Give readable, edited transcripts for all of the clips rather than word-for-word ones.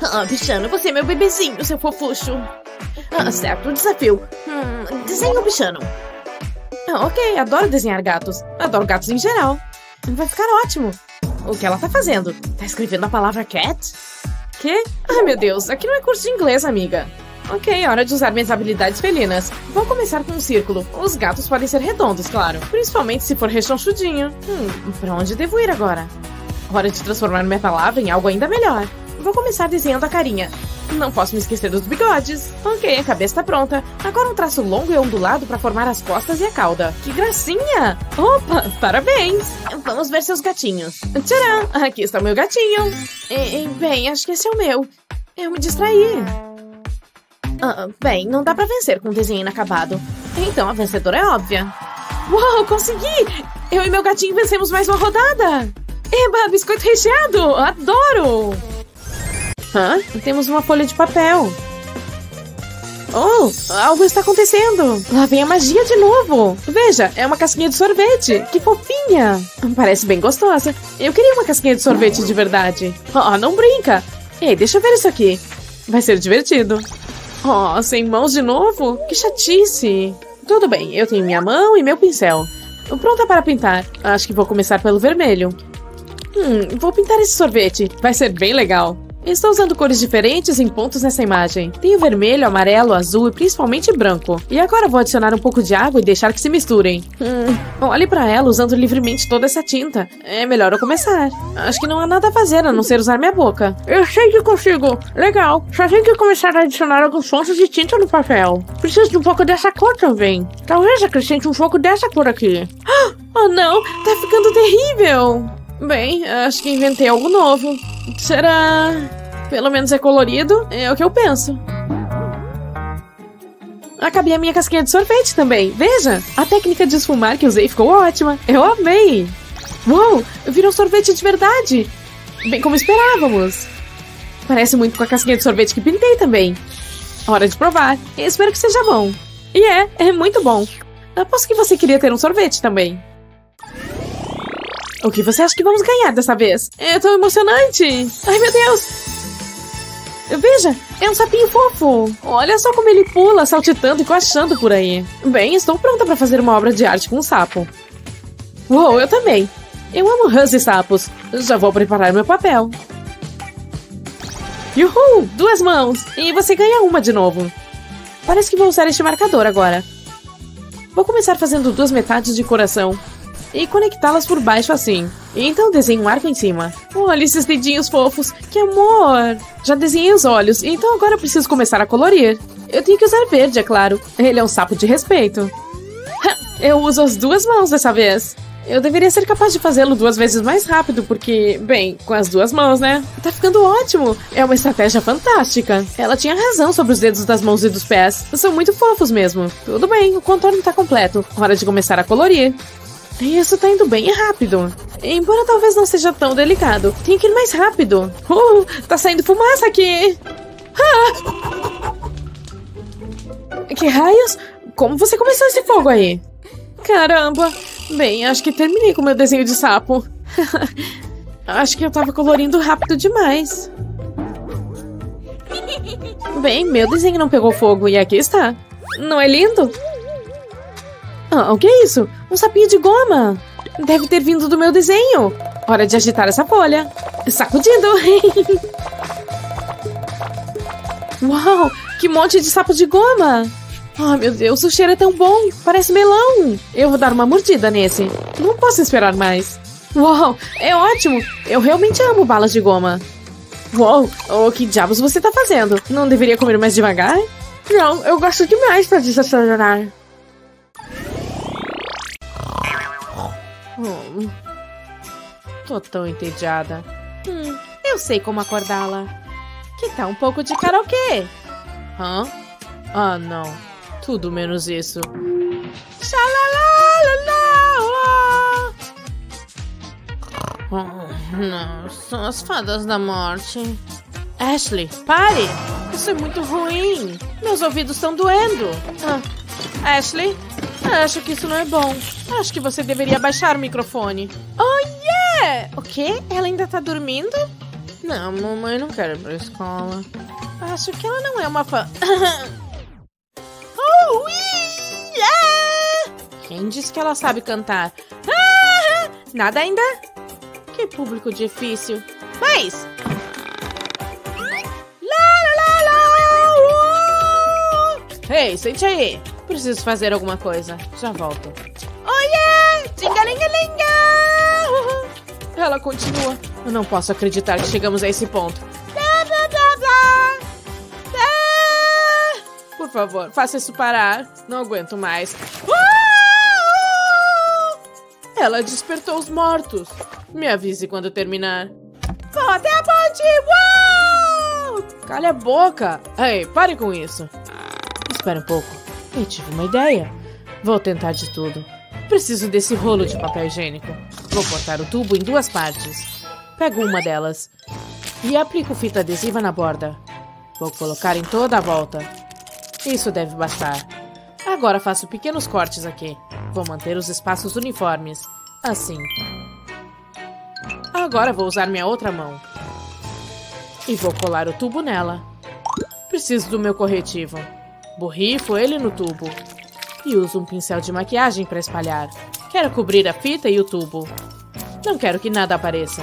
Ah, Bichano, você é meu bebezinho, seu fofucho. Ah, certo, desafio. Desenha o Bichano. Ah, ok, adoro desenhar gatos. Adoro gatos em geral. Vai ficar ótimo. O que ela tá fazendo? Tá escrevendo a palavra cat? Quê? Ai, meu Deus, aqui não é curso de inglês, amiga. Ok, hora de usar minhas habilidades felinas. Vou começar com um círculo. Os gatos podem ser redondos, claro. Principalmente se for rechonchudinho. Pra onde devo ir agora? Hora de transformar minha palavra em algo ainda melhor. Vou começar desenhando a carinha. Não posso me esquecer dos bigodes. Ok, a cabeça tá pronta. Agora um traço longo e ondulado pra formar as costas e a cauda. Que gracinha! Opa, parabéns! Vamos ver seus gatinhos. Tcharam! Aqui está o meu gatinho. Bem, acho que esse é o meu. Eu me distraí. Bem, não dá pra vencer com um desenho inacabado. Então a vencedora é óbvia. Uau, consegui! Eu e meu gatinho vencemos mais uma rodada! Eba, biscoito recheado! Adoro! Temos uma folha de papel. Oh, algo está acontecendo. Lá vem a magia de novo. Veja, é uma casquinha de sorvete. Que fofinha. Parece bem gostosa. Eu queria uma casquinha de sorvete de verdade. Não brinca. Ei, deixa eu ver isso aqui. Vai ser divertido. Sem mãos de novo? Que chatice. Tudo bem, eu tenho minha mão e meu pincel. Pronta para pintar. Acho que vou começar pelo vermelho. Vou pintar esse sorvete. Vai ser bem legal. Estou usando cores diferentes em pontos nessa imagem. Tenho vermelho, amarelo, azul e principalmente branco. E agora vou adicionar um pouco de água e deixar que se misturem. Olhe para ela usando livremente toda essa tinta. É melhor eu começar. Acho que não há nada a fazer a não ser usar minha boca. Eu sei que consigo. Legal. Só tenho que começar a adicionar alguns pontos de tinta no papel. Preciso de um pouco dessa cor também. Talvez acrescente um pouco dessa cor aqui. Oh não, tá ficando terrível. Bem, acho que inventei algo novo. Será? Pelo menos é colorido, é o que eu penso. Acabei a minha casquinha de sorvete também. Veja, a técnica de esfumar que usei ficou ótima. Eu amei. Uou, virou sorvete de verdade. Bem como esperávamos. Parece muito com a casquinha de sorvete que pintei também. Hora de provar. Eu espero que seja bom. E é muito bom. Aposto que você queria ter um sorvete também. O que você acha que vamos ganhar dessa vez? É tão emocionante! Ai, meu Deus! Veja, é um sapinho fofo! Olha só como ele pula, saltitando e coachando por aí. Bem, estou pronta para fazer uma obra de arte com um sapo. Uou, eu também! Eu amo rãs e sapos. Já vou preparar meu papel. Uhul! 2 mãos! E você ganha uma de novo. Parece que vou usar este marcador agora. Vou começar fazendo 2 metades de coração. E conectá-las por baixo assim. E então desenho um arco em cima. Olha esses dedinhos fofos. Que amor! Já desenhei os olhos, então agora eu preciso começar a colorir. Eu tenho que usar verde, é claro. Ele é um sapo de respeito. Eu uso as 2 mãos dessa vez. Eu deveria ser capaz de fazê-lo 2 vezes mais rápido, porque, bem, com as 2 mãos, né? Tá ficando ótimo. É uma estratégia fantástica. Ela tinha razão sobre os dedos das mãos e dos pés. São muito fofos mesmo. Tudo bem, o contorno tá completo. Hora de começar a colorir. Isso tá indo bem rápido. Embora talvez não seja tão delicado. Tem que ir mais rápido. Tá saindo fumaça aqui. Que raios? Como você começou esse fogo aí? Caramba. Bem, acho que terminei com meu desenho de sapo. Acho que eu tava colorindo rápido demais. Bem, meu desenho não pegou fogo e aqui está. Não é lindo? O que é isso? Um sapinho de goma. Deve ter vindo do meu desenho. Hora de agitar essa folha. Sacudindo. Uau, que monte de sapo de goma. Meu Deus, o cheiro é tão bom. Parece melão. Eu vou dar uma mordida nesse. Não posso esperar mais. Uau, é ótimo. Eu realmente amo balas de goma. Uau, que diabos você tá fazendo? Não deveria comer mais devagar? Não, eu gosto demais pra desacelerar. Tô tão entediada. Eu sei como acordá-la. Que tal um pouco de karaokê? Não. Tudo menos isso. Não, são as fadas da morte. Ashley, pare! Isso é muito ruim. Meus ouvidos estão doendo. Ashley, acho que isso não é bom. Acho que você deveria baixar o microfone. Oh, yeah! O quê? Ela ainda tá dormindo? Não, mamãe não quer ir pra escola. Acho que ela não é uma fã. Oh, quem disse que ela sabe cantar? Nada ainda? Que público difícil. Mas... Ei, sente aí. Preciso fazer alguma coisa. Já volto. Oiê! Tingalingalinga! Ela continua. Eu não posso acreditar que chegamos a esse ponto. Por favor, faça isso parar. Não aguento mais. Ela despertou os mortos. Me avise quando terminar. Vou até a ponte! Uou! Calha a boca. Ei, pare com isso. Espera um pouco. Eu tive uma ideia. Vou tentar de tudo. Preciso desse rolo de papel higiênico. Vou cortar o tubo em 2 partes. Pego uma delas e aplico fita adesiva na borda. Vou colocar em toda a volta. Isso deve bastar. Agora faço pequenos cortes aqui. Vou manter os espaços uniformes. Assim. Agora vou usar minha outra mão. E vou colar o tubo nela. Preciso do meu corretivo. Borrifo ele no tubo. E uso um pincel de maquiagem para espalhar. Quero cobrir a fita e o tubo. Não quero que nada apareça.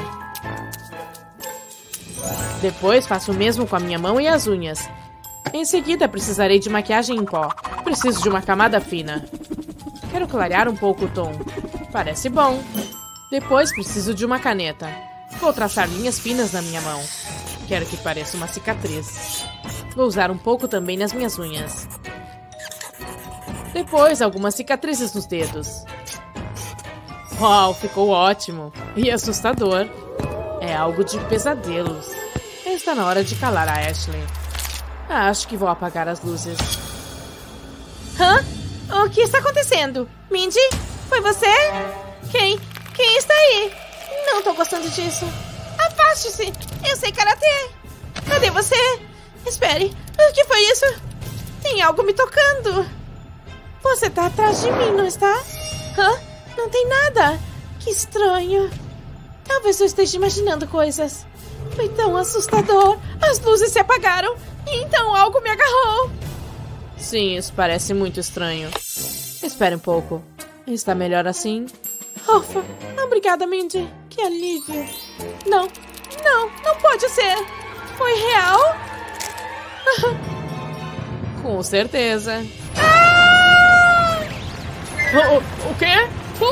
Depois faço o mesmo com a minha mão e as unhas. Em seguida precisarei de maquiagem em pó. Preciso de uma camada fina. Quero clarear um pouco o tom. Parece bom. Depois preciso de uma caneta. Vou traçar linhas finas na minha mão. Quero que pareça uma cicatriz. Vou usar um pouco também nas minhas unhas. Depois, algumas cicatrizes nos dedos. Uau, ficou ótimo. E assustador. É algo de pesadelos. Está na hora de calar a Ashley. Acho que vou apagar as luzes. Hã? O que está acontecendo? Mindy? Foi você? Quem está aí? Não tô gostando disso. Afaste-se. Eu sei karatê. Cadê você? Espere. O que foi isso? Tem algo me tocando. Você tá atrás de mim, não está? Hã? Não tem nada. Que estranho. Talvez eu esteja imaginando coisas. Foi tão assustador. As luzes se apagaram. E então algo me agarrou. Sim, isso parece muito estranho. Espere um pouco. Está melhor assim? Ufa, obrigada, Mindy. Que alívio. Não pode ser. Foi real? Com certeza. O quê?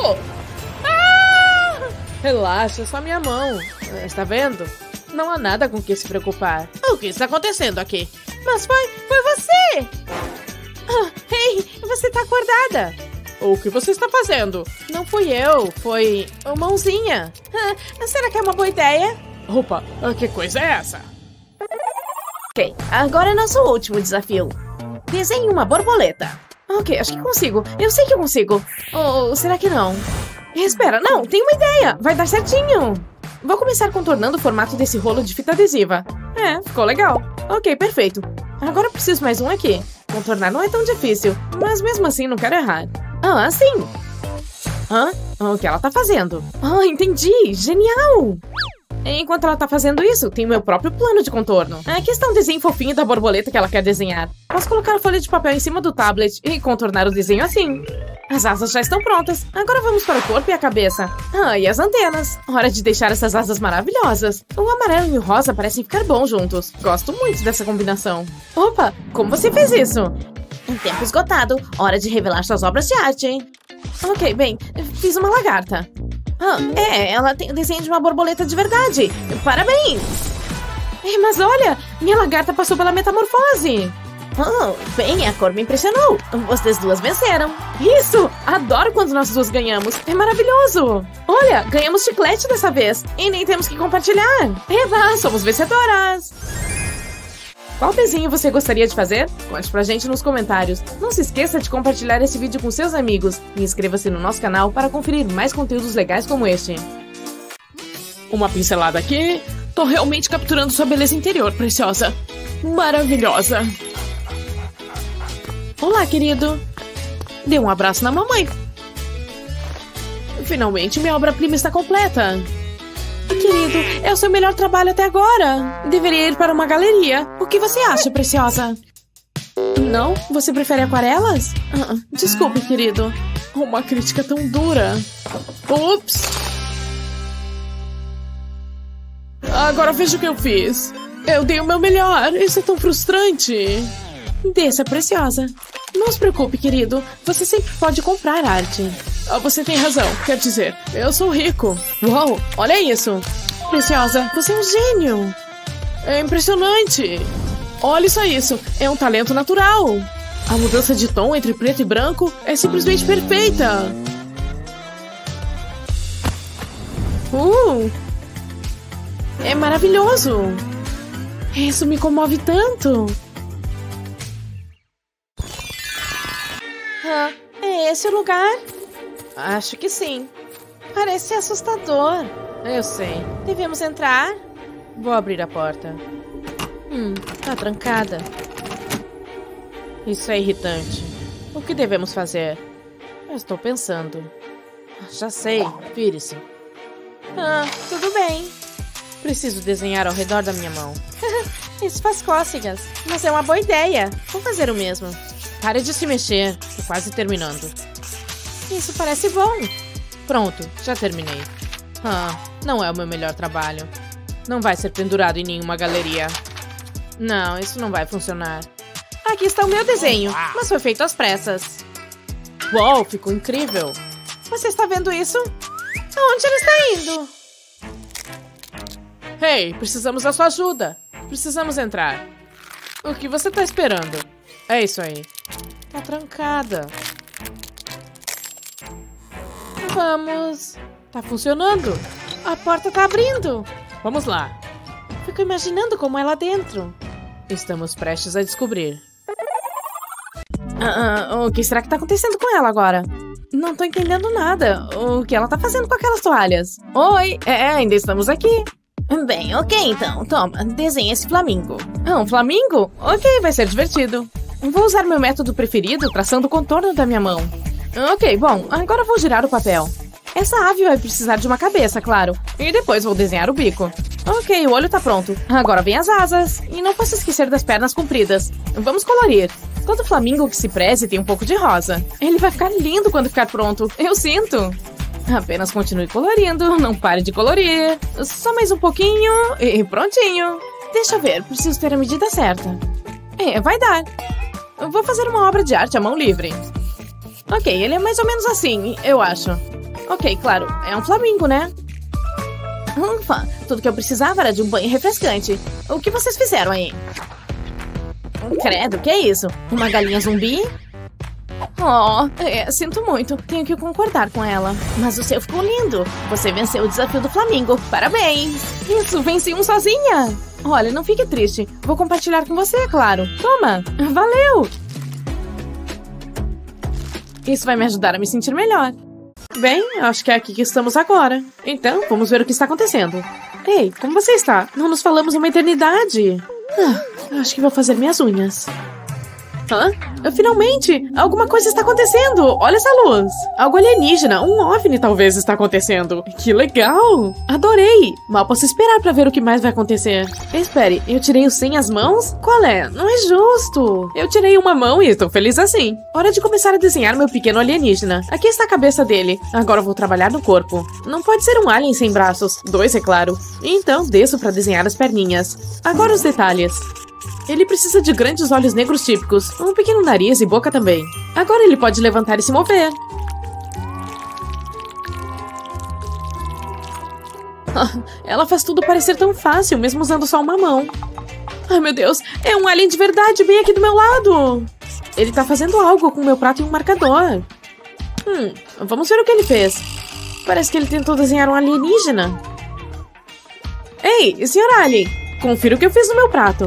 Relaxa, é só minha mão. Está vendo? Não há nada com que se preocupar. O que está acontecendo aqui? Mas foi você! Ei, você está acordada? O que você está fazendo? Não fui eu, foi a mãozinha. Será que é uma boa ideia? Opa, que coisa é essa? Ok, agora é nosso último desafio. Desenhe uma borboleta. Ok, acho que consigo. Eu sei que eu consigo. Ou será que não? Espera, não, tenho uma ideia. Vai dar certinho. Vou começar contornando o formato desse rolo de fita adesiva. Ficou legal. Ok, perfeito. Agora preciso mais um aqui. Contornar não é tão difícil, mas mesmo assim não quero errar. Sim. O que ela tá fazendo? Entendi. Genial. Enquanto ela tá fazendo isso, tem o meu próprio plano de contorno. Aqui está um desenho fofinho da borboleta que ela quer desenhar. Posso colocar a folha de papel em cima do tablet e contornar o desenho assim. As asas já estão prontas. Agora vamos para o corpo e a cabeça. E as antenas. Hora de deixar essas asas maravilhosas. O amarelo e o rosa parecem ficar bons juntos. Gosto muito dessa combinação. Opa, como você fez isso? Um tempo esgotado. Hora de revelar suas obras de arte. Ok, bem, fiz uma lagarta. Ela tem o desenho de uma borboleta de verdade. Parabéns! Mas olha, minha lagarta passou pela metamorfose. Bem, a cor me impressionou. Vocês duas venceram. Isso! Adoro quando nós duas ganhamos. É maravilhoso. Olha, ganhamos chiclete dessa vez. E nem temos que compartilhar. Eba, somos vencedoras. Qual desenho você gostaria de fazer? Conte pra gente nos comentários. Não se esqueça de compartilhar esse vídeo com seus amigos. E inscreva-se no nosso canal para conferir mais conteúdos legais como este. Uma pincelada aqui. Tô realmente capturando sua beleza interior, preciosa. Maravilhosa. Olá, querido. Dê um abraço na mamãe. Finalmente, minha obra-prima está completa. Querido, é o seu melhor trabalho até agora. Deveria ir para uma galeria. O que você acha, preciosa? Não? Você prefere aquarelas? Desculpe, querido. Uma crítica tão dura. Ups! Agora veja o que eu fiz. Eu dei o meu melhor. Isso é tão frustrante. Desça, preciosa. Não se preocupe, querido. Você sempre pode comprar arte. Você tem razão. Quer dizer, eu sou rico. Uau, olha isso. Preciosa, você é um gênio. É impressionante. Olha só isso. É um talento natural. A mudança de tom entre preto e branco é simplesmente perfeita. É maravilhoso. Isso me comove tanto. É esse o lugar? Acho que sim. Parece assustador. Eu sei. Devemos entrar? Vou abrir a porta. Tá trancada. Isso é irritante. O que devemos fazer? Eu estou pensando. Já sei. Vire-se. Tudo bem. Preciso desenhar ao redor da minha mão. Isso faz cócegas. Mas é uma boa ideia. Vou fazer o mesmo. Pare de se mexer. Tô quase terminando. Isso parece bom. Pronto, já terminei. Não é o meu melhor trabalho. Não vai ser pendurado em nenhuma galeria. Não, isso não vai funcionar. Aqui está o meu desenho, mas foi feito às pressas. Uau, ficou incrível. Você está vendo isso? Aonde ele está indo? Hey, precisamos da sua ajuda. Precisamos entrar. O que você está esperando? É isso aí. Tá trancada. Vamos. Tá funcionando. A porta tá abrindo. Vamos lá. Fico imaginando como é lá dentro. Estamos prestes a descobrir. O que será que tá acontecendo com ela agora? Não tô entendendo nada. O que ela tá fazendo com aquelas toalhas? Oi, ainda estamos aqui. Bem, ok então. Toma, desenha esse flamingo. Um flamingo? Ok, vai ser divertido. Vou usar meu método preferido, traçando o contorno da minha mão. Ok, bom, agora vou girar o papel. Essa ave vai precisar de uma cabeça, claro. E depois vou desenhar o bico. Ok, o olho tá pronto. Agora vem as asas. E não posso esquecer das pernas compridas. Vamos colorir. Todo flamingo que se preze tem um pouco de rosa. Ele vai ficar lindo quando ficar pronto. Eu sinto. Apenas continue colorindo. Não pare de colorir. Só mais um pouquinho e prontinho. Deixa eu ver, preciso ter a medida certa. Vai dar. Vou fazer uma obra de arte à mão livre. Ok, ele é mais ou menos assim, eu acho. Ok, claro, é um flamingo, né? Ufa, tudo que eu precisava era de um banho refrescante. O que vocês fizeram aí? Credo, que é isso? Uma galinha zumbi? Sinto muito, tenho que concordar com ela. Mas o seu ficou lindo. Você venceu o desafio do flamingo, parabéns. Isso, venci um sozinha. Olha, não fique triste, vou compartilhar com você, é claro. Toma, valeu. Isso vai me ajudar a me sentir melhor. Bem, acho que é aqui que estamos agora. Então, vamos ver o que está acontecendo. Ei, como você está? Não nos falamos uma eternidade. Acho que vou fazer minhas unhas. Finalmente! Alguma coisa está acontecendo! Olha essa luz! Algo alienígena, um OVNI talvez está acontecendo. Que legal! Adorei! Mal posso esperar para ver o que mais vai acontecer. Espere, eu tirei o sem as mãos? Qual é? Não é justo! Eu tirei uma mão e estou feliz assim. Hora de começar a desenhar meu pequeno alienígena. Aqui está a cabeça dele. Agora vou trabalhar no corpo. Não pode ser um alien sem braços. 2, é claro. Então, desço para desenhar as perninhas. Agora os detalhes. Ele precisa de grandes olhos negros típicos, um pequeno nariz e boca também. Agora ele pode levantar e se mover. Ela faz tudo parecer tão fácil, mesmo usando só uma mão. Ai, meu Deus, é um alien de verdade, bem aqui do meu lado. Ele tá fazendo algo com meu prato e um marcador. Vamos ver o que ele fez. Parece que ele tentou desenhar um alienígena. Ei, senhor alien, confira o que eu fiz no meu prato.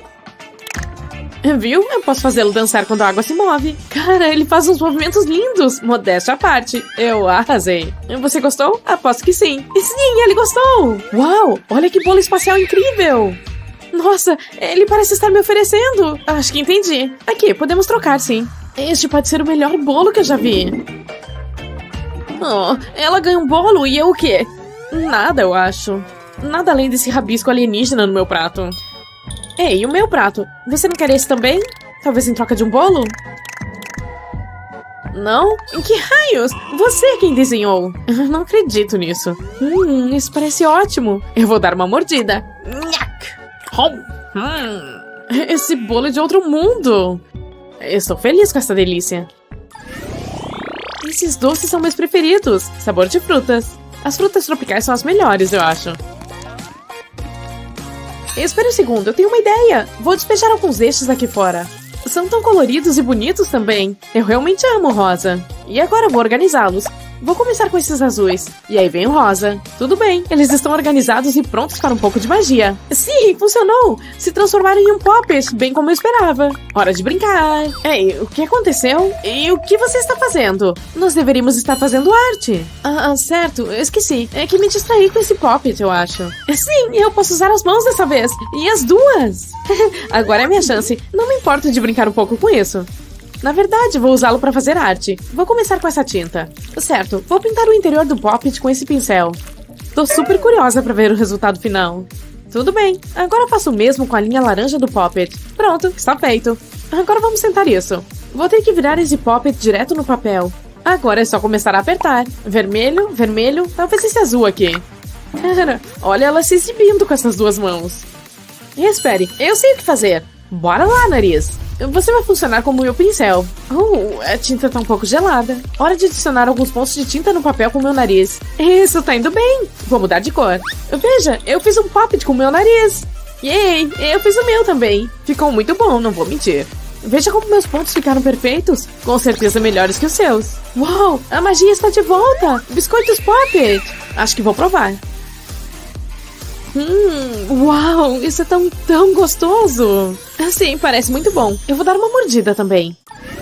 Viu? Eu posso fazê-lo dançar quando a água se move. Cara, ele faz uns movimentos lindos. Modéstia à parte. Eu arrasei. Você gostou? Aposto que sim. E sim, ele gostou. Uau, olha que bolo espacial incrível. Nossa, ele parece estar me oferecendo. Acho que entendi. Aqui, podemos trocar, sim. Este pode ser o melhor bolo que eu já vi. Ela ganha um bolo e eu o quê? Nada, eu acho. Nada além desse rabisco alienígena no meu prato. Ei, o meu prato? Você não quer esse também? Talvez em troca de um bolo? Não? Que raios? Você é quem desenhou. Não acredito nisso. Isso parece ótimo. Eu vou dar uma mordida. Esse bolo é de outro mundo. Estou feliz com essa delícia. Esses doces são meus preferidos. Sabor de frutas. As frutas tropicais são as melhores, eu acho. Espere um segundo, eu tenho uma ideia. Vou despejar alguns destes aqui fora. São tão coloridos e bonitos também. Eu realmente amo rosa. E agora vou organizá-los. Vou começar com esses azuis. E aí vem o rosa. Tudo bem, eles estão organizados e prontos para um pouco de magia. Sim, funcionou! Se transformaram em um Poppet, bem como eu esperava. Hora de brincar. Ei, o que aconteceu? E o que você está fazendo? Nós deveríamos estar fazendo arte. Certo, eu esqueci. É que me distraí com esse Poppet, eu acho. Sim, eu posso usar as mãos dessa vez. E as duas. Agora é minha chance. Não me importo de brincar um pouco com isso. Na verdade, vou usá-lo para fazer arte. Vou começar com essa tinta. Certo, vou pintar o interior do Poppet com esse pincel. Tô super curiosa para ver o resultado final. Tudo bem, agora faço o mesmo com a linha laranja do Poppet. Pronto, está feito. Agora vamos tentar isso. Vou ter que virar esse Poppet direto no papel. Agora é só começar a apertar. Vermelho, vermelho, talvez esse azul aqui. Olha ela se exibindo com essas duas mãos. E espere, eu sei o que fazer. Bora lá, nariz. Você vai funcionar como meu pincel. A tinta tá um pouco gelada. Hora de adicionar alguns pontos de tinta no papel com o meu nariz. Isso tá indo bem. Vou mudar de cor. Veja, eu fiz um Poppet com o meu nariz. Yay, eu fiz o meu também. Ficou muito bom, não vou mentir. Veja como meus pontos ficaram perfeitos. Com certeza melhores que os seus. Uau, a magia está de volta. Biscoitos Poppet. Acho que vou provar. Uau, isso é tão gostoso. Sim, parece muito bom. Eu vou dar uma mordida também.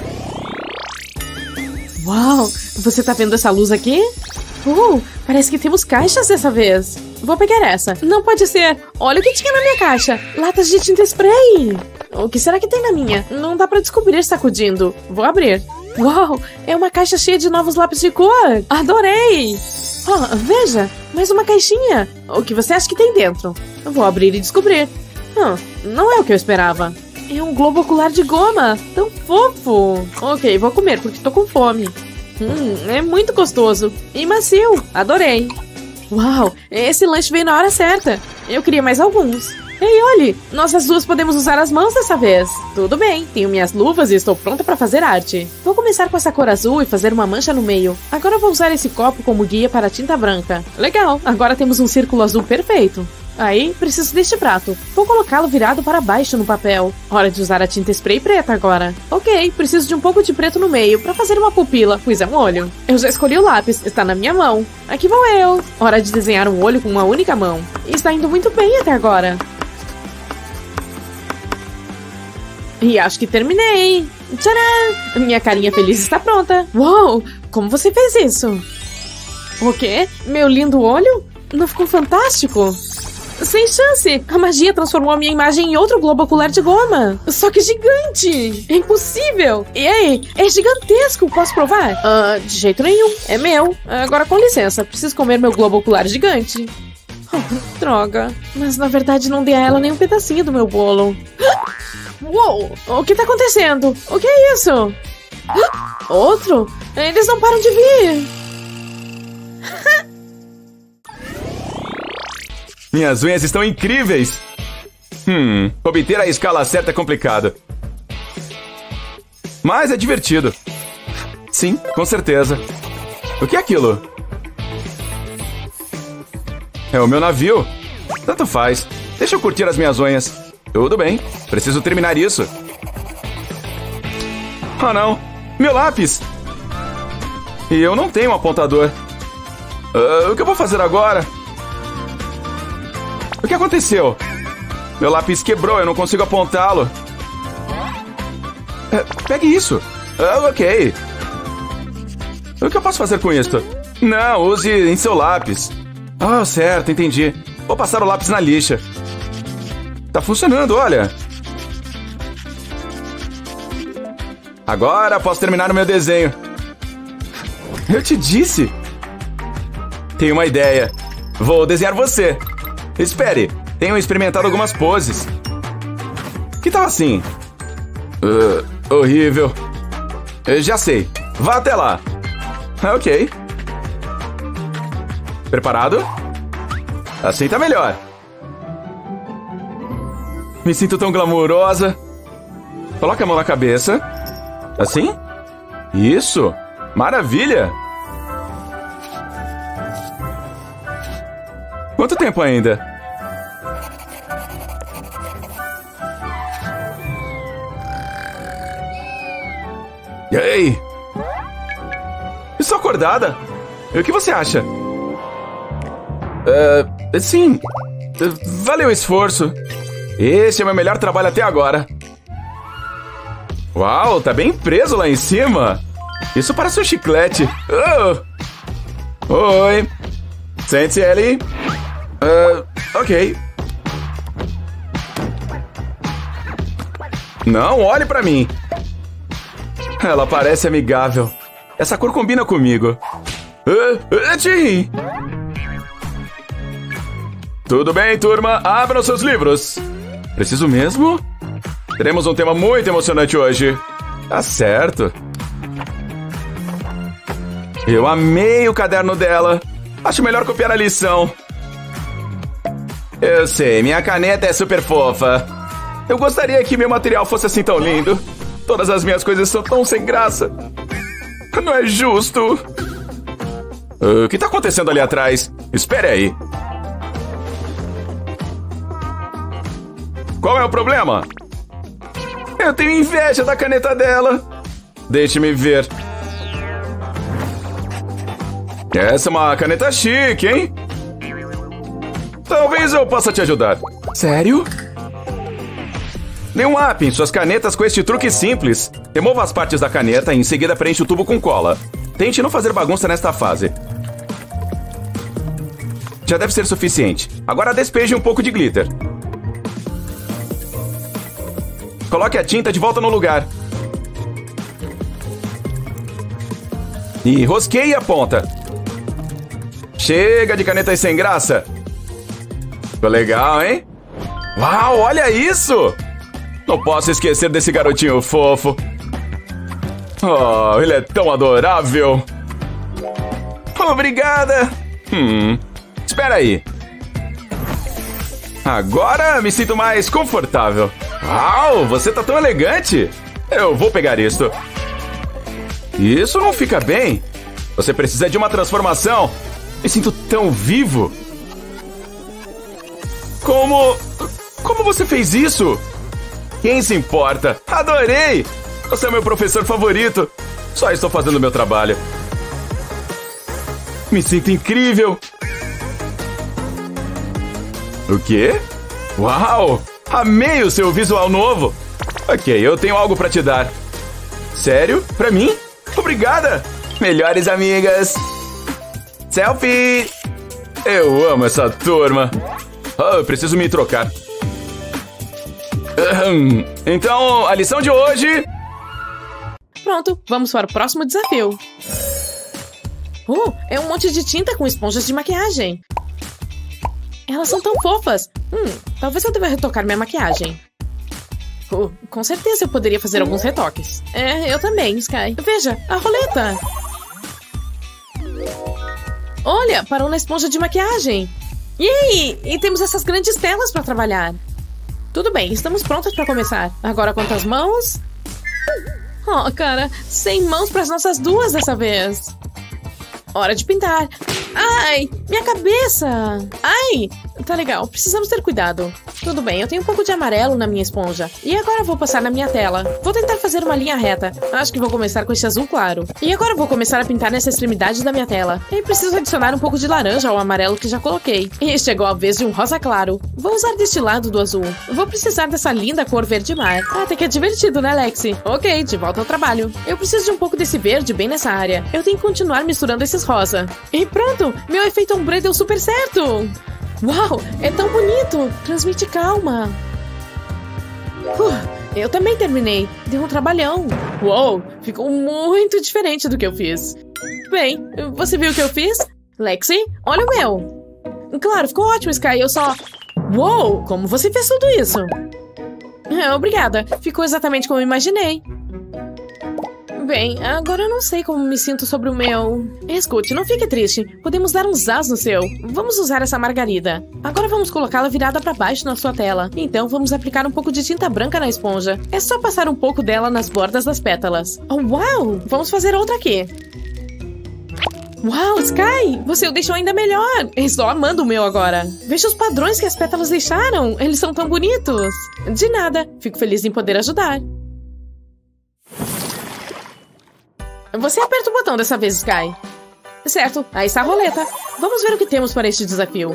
Uau, você tá vendo essa luz aqui? Parece que temos caixas dessa vez. Vou pegar essa. Não pode ser. Olha o que tinha na minha caixa. Latas de tinta spray. O que será que tem na minha? Não dá pra descobrir sacudindo. Vou abrir. Uau, é uma caixa cheia de novos lápis de cor. Adorei. Veja, mais uma caixinha. O que você acha que tem dentro? Eu vou abrir e descobrir. Não é o que eu esperava. É um globo ocular de goma. Tão fofo. Ok, vou comer porque tô com fome. É muito gostoso. E macio. Adorei. Uau, esse lanche veio na hora certa. Eu queria mais alguns. Ei, olhe, nós as duas podemos usar as mãos dessa vez. Tudo bem, tenho minhas luvas e estou pronta para fazer arte. Vou começar com essa cor azul e fazer uma mancha no meio. Agora vou usar esse copo como guia para a tinta branca. Legal, agora temos um círculo azul perfeito. Aí, preciso deste prato. Vou colocá-lo virado para baixo no papel. Hora de usar a tinta spray preta agora. Ok, preciso de um pouco de preto no meio para fazer uma pupila, pois é um olho. Eu já escolhi o lápis, está na minha mão. Aqui vou eu. Hora de desenhar um olho com uma única mão. E está indo muito bem até agora. E acho que terminei. Tcharam! Minha carinha feliz está pronta. Uau! Como você fez isso? O quê? Meu lindo olho? Não ficou fantástico? Sem chance! A magia transformou a minha imagem em outro globo ocular de goma. Só que gigante! É impossível! E aí? É gigantesco! Posso provar? De jeito nenhum. É meu. Agora com licença, preciso comer meu globo ocular gigante. Droga. Mas na verdade não dei a ela nem um pedacinho do meu bolo. Uou! O que tá acontecendo? O que é isso? Outro? Eles não param de vir! Minhas unhas estão incríveis! Obter a escala certa é complicado. Mas é divertido. Sim, com certeza. O que é aquilo? É o meu navio. Tanto faz. Deixa eu curtir as minhas unhas. Tudo bem, preciso terminar isso. Oh não, meu lápis! E eu não tenho um apontador. O que eu vou fazer agora? O que aconteceu? Meu lápis quebrou, eu não consigo apontá-lo. Pegue isso. Ok. O que eu posso fazer com isto? Não, use em seu lápis. Certo, entendi. Vou passar o lápis na lixa. Tá funcionando, olha. Agora posso terminar o meu desenho. Eu te disse. Tenho uma ideia. Vou desenhar você. Espere, tenho experimentado algumas poses. Que tal assim? Horrível. Já sei. Vá até lá. Ok. Preparado? Assim tá melhor. Me sinto tão glamurosa. Coloque a mão na cabeça. Assim? Isso. Maravilha. Quanto tempo ainda? Ei! Estou acordada. O que você acha? Sim. Valeu o esforço. Esse é o meu melhor trabalho até agora. Uau, tá bem preso lá em cima. Isso parece um chiclete. Oi. Sente-se, Ellie. Ok. Não, olhe pra mim. Ela parece amigável. Essa cor combina comigo. Tim! Tudo bem, turma? Abram seus livros. Preciso mesmo? Teremos um tema muito emocionante hoje. Tá certo. Eu amei o caderno dela. Acho melhor copiar a lição. Eu sei, minha caneta é super fofa. Eu gostaria que meu material fosse assim tão lindo. Todas as minhas coisas são tão sem graça. Não é justo. O que tá acontecendo ali atrás? Espere aí. Qual é o problema? Eu tenho inveja da caneta dela. Deixe-me ver. Essa é uma caneta chique, hein? Talvez eu possa te ajudar. Sério? Dê um up em suas canetas com este truque simples. Remova as partes da caneta e em seguida preenche o tubo com cola. Tente não fazer bagunça nesta fase. Já deve ser suficiente. Agora despeje um pouco de glitter. Coloque a tinta de volta no lugar. E rosqueie a ponta. Chega de canetas sem graça. Ficou legal, hein? Uau, olha isso! Não posso esquecer desse garotinho fofo. Oh, ele é tão adorável. Obrigada. Espera aí. Agora me sinto mais confortável. Uau, você tá tão elegante. Eu vou pegar isto. Isso não fica bem. Você precisa de uma transformação. Me sinto tão vivo. Como você fez isso? Quem se importa? Adorei! Você é meu professor favorito. Só estou fazendo meu trabalho. Me sinto incrível. O quê? Uau! Amei o seu visual novo. Ok, eu tenho algo pra te dar. Sério? Pra mim? Obrigada! Melhores amigas. Selfie! Eu amo essa turma. Eu preciso me trocar. Então, a lição de hoje... Pronto, vamos para o próximo desafio. É um monte de tinta com esponjas de maquiagem. Elas são tão fofas. Talvez eu deva retocar minha maquiagem. Com certeza eu poderia fazer alguns retoques. Eu também, Sky. Veja, a roleta. Olha, parou na esponja de maquiagem. E temos essas grandes telas para trabalhar. Tudo bem, estamos prontas para começar. Agora quantas mãos? Oh, cara, 100 mãos para as nossas duas dessa vez. Hora de pintar. Ai, minha cabeça. Ai, tá legal, precisamos ter cuidado. Tudo bem, eu tenho um pouco de amarelo na minha esponja. E agora vou passar na minha tela. Vou tentar fazer uma linha reta. Acho que vou começar com esse azul claro. E agora vou começar a pintar nessa extremidade da minha tela. E preciso adicionar um pouco de laranja ao amarelo que já coloquei. E chegou a vez de um rosa claro. Vou usar deste lado do azul. Vou precisar dessa linda cor verde mar. Até que é divertido, né, Lexi? Ok, de volta ao trabalho. Eu preciso de um pouco desse verde bem nessa área. Eu tenho que continuar misturando esses rosa. E pronto! Meu efeito ombre deu super certo! Uau, é tão bonito! Transmite calma. Eu também terminei. Deu um trabalhão. Uou, ficou muito diferente do que eu fiz. Bem, você viu o que eu fiz? Lexi, olha o meu. Claro, ficou ótimo, Sky. Eu só... Uou, como você fez tudo isso? Obrigada. Ficou exatamente como eu imaginei. Bem, agora eu não sei como me sinto sobre o meu... Escute, não fique triste. Podemos dar um zaz no seu. Vamos usar essa margarida. Agora vamos colocá-la virada para baixo na sua tela. Então vamos aplicar um pouco de tinta branca na esponja. É só passar um pouco dela nas bordas das pétalas. Oh, uau! Vamos fazer outra aqui. Uau, Sky! Você o deixou ainda melhor! Estou amando o meu agora! Veja os padrões que as pétalas deixaram! Eles são tão bonitos! De nada! Fico feliz em poder ajudar! Você aperta o botão dessa vez, Sky. Certo, aí está a roleta. Vamos ver o que temos para este desafio.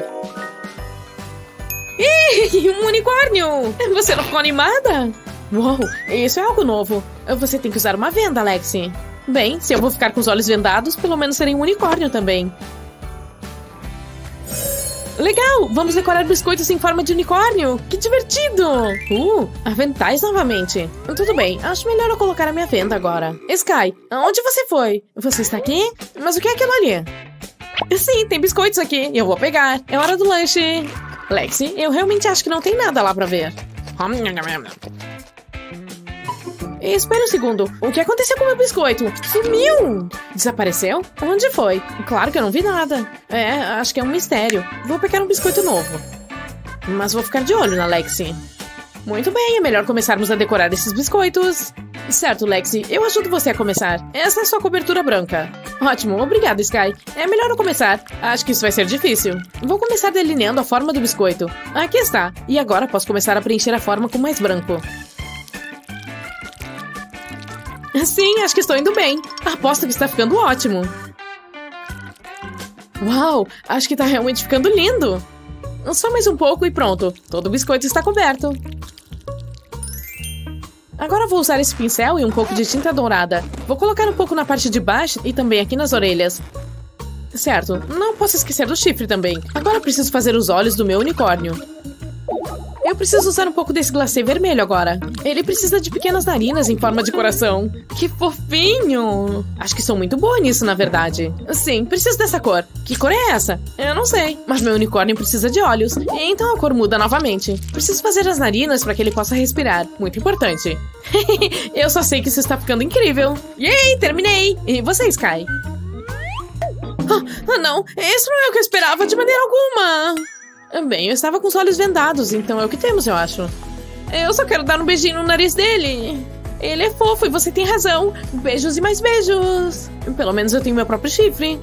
Ih, um unicórnio! Você não ficou animada? Uou, isso é algo novo. Você tem que usar uma venda, Lexi. Bem, se eu vou ficar com os olhos vendados, pelo menos serei um unicórnio também. Legal! Vamos decorar biscoitos em forma de unicórnio! Que divertido! Aventais novamente. Tudo bem, acho melhor eu colocar a minha venda agora. Sky, onde você foi? Você está aqui? Mas o que é aquilo ali? Sim, tem biscoitos aqui. Eu vou pegar. É hora do lanche. Lexi, eu realmente acho que não tem nada lá pra ver. Espera um segundo. O que aconteceu com o meu biscoito? Sumiu! Desapareceu? Onde foi? Claro que eu não vi nada. Acho que é um mistério. Vou pegar um biscoito novo. Mas vou ficar de olho na Lexi. Muito bem, é melhor começarmos a decorar esses biscoitos. Certo, Lexi, eu ajudo você a começar. Essa é sua cobertura branca. Ótimo, obrigada, Sky. É melhor eu começar. Acho que isso vai ser difícil. Vou começar delineando a forma do biscoito. Aqui está. E agora posso começar a preencher a forma com mais branco. Sim, acho que estou indo bem. Aposto que está ficando ótimo. Uau, acho que está realmente ficando lindo. Só mais um pouco e pronto. Todo o biscoito está coberto. Agora vou usar esse pincel e um pouco de tinta dourada. Vou colocar um pouco na parte de baixo e também aqui nas orelhas. Certo, não posso esquecer do chifre também. Agora preciso fazer os olhos do meu unicórnio. Eu preciso usar um pouco desse glacê vermelho agora. Ele precisa de pequenas narinas em forma de coração. Que fofinho! Acho que sou muito boa nisso, na verdade. Sim, preciso dessa cor. Que cor é essa? Eu não sei. Mas meu unicórnio precisa de olhos. Então a cor muda novamente. Preciso fazer as narinas para que ele possa respirar. Muito importante. Eu só sei que isso está ficando incrível. Yay, terminei! E você, Sky? Não, isso não é o que eu esperava de maneira alguma. Bem, eu estava com os olhos vendados, então é o que temos, eu acho. Eu só quero dar um beijinho no nariz dele. Ele é fofo e você tem razão. Beijos e mais beijos. Pelo menos eu tenho meu próprio chifre.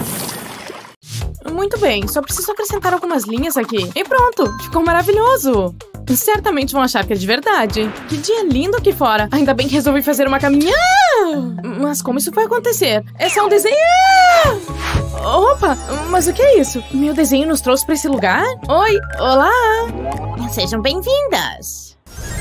Muito bem, só preciso acrescentar algumas linhas aqui. E pronto, ficou maravilhoso. Certamente vão achar que é de verdade. Que dia lindo aqui fora. Ainda bem que resolvi fazer uma caminhada. Mas como isso vai acontecer? É só um desenho. Opa, mas o que é isso? Meu desenho nos trouxe pra esse lugar? Oi, olá. Sejam bem-vindas.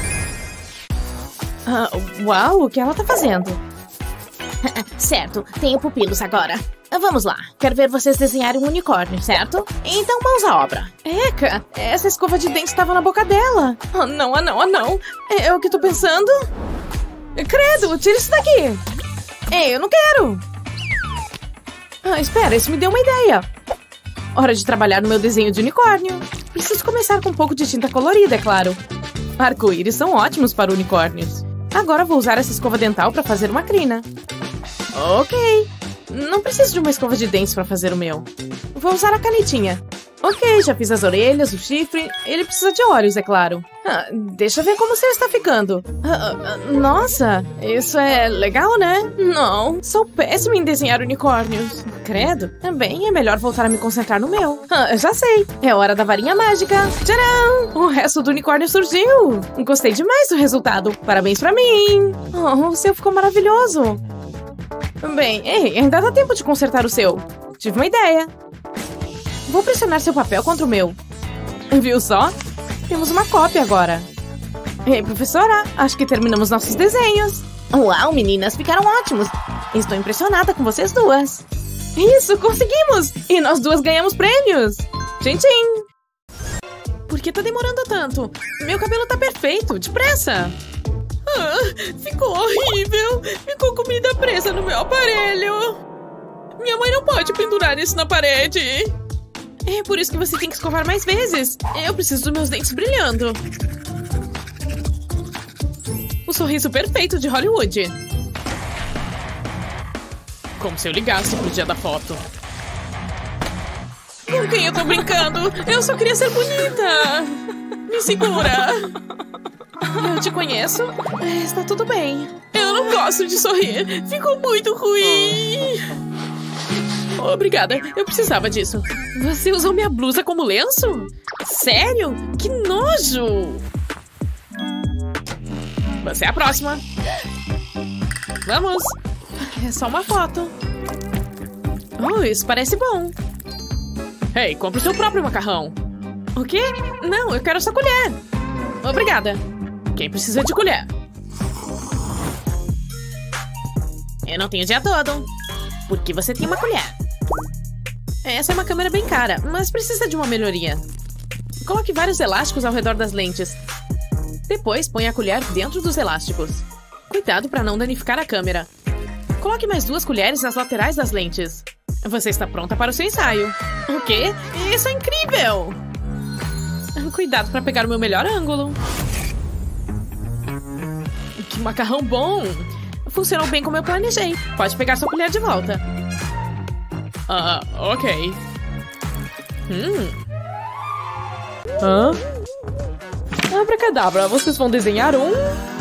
Uau, o que ela tá fazendo? Certo, tenho pupilos agora. Vamos lá, quero ver vocês desenharem um unicórnio, certo? Então mãos à obra. Eca, essa escova de dente estava na boca dela. Oh não. É o que tô pensando? Credo, tira isso daqui. Eu não quero. Espera, isso me deu uma ideia. Hora de trabalhar no meu desenho de unicórnio. Preciso começar com um pouco de tinta colorida, é claro. Arco-íris são ótimos para unicórnios. Agora vou usar essa escova dental para fazer uma crina. Ok. Não preciso de uma escova de dentes para fazer o meu. Vou usar a canetinha. Ok, já fiz as orelhas, o chifre. Ele precisa de olhos, é claro. Deixa eu ver como o seu está ficando. Nossa, isso é legal, né? Não, sou péssima em desenhar unicórnios. Credo. Bem, é melhor voltar a me concentrar no meu. Já sei. É hora da varinha mágica. Tcharam! O resto do unicórnio surgiu. Gostei demais do resultado. Parabéns pra mim. O seu ficou maravilhoso. Bem, ei, ainda dá tempo de consertar o seu. Tive uma ideia. Vou pressionar seu papel contra o meu. Viu só? Temos uma cópia agora. Ei, professora, acho que terminamos nossos desenhos. Uau, meninas, ficaram ótimos. Estou impressionada com vocês duas. Isso, conseguimos! E nós duas ganhamos prêmios. Tchim, tchim. Por que tá demorando tanto? Meu cabelo tá perfeito, depressa. Ficou horrível. Ficou comida presa no meu aparelho. Minha mãe não pode pendurar isso na parede. É por isso que você tem que escovar mais vezes. Eu preciso dos meus dentes brilhando. O sorriso perfeito de Hollywood. Como se eu ligasse pro dia da foto. Com quem eu tô brincando? Eu só queria ser bonita. Me segura. Eu te conheço? Está tudo bem. Eu não gosto de sorrir. Ficou muito ruim. Obrigada, eu precisava disso. Você usou minha blusa como lenço? Sério? Que nojo! Você é a próxima. Vamos. É só uma foto. Oh, isso parece bom. Ei, compre o seu próprio macarrão. O quê? Não, eu quero só colher. Obrigada. Quem precisa de colher? Eu não tenho o dia todo. Por que você tem uma colher? Essa é uma câmera bem cara, mas precisa de uma melhoria. Coloque vários elásticos ao redor das lentes. Depois, põe a colher dentro dos elásticos. Cuidado para não danificar a câmera. Coloque mais 2 colheres nas laterais das lentes. Você está pronta para o seu ensaio. O quê? Isso é incrível! Cuidado para pegar o meu melhor ângulo. Que macarrão bom! Funcionou bem como eu planejei. Pode pegar sua colher de volta. Ok. Hã? Abracadabra, vocês vão desenhar um...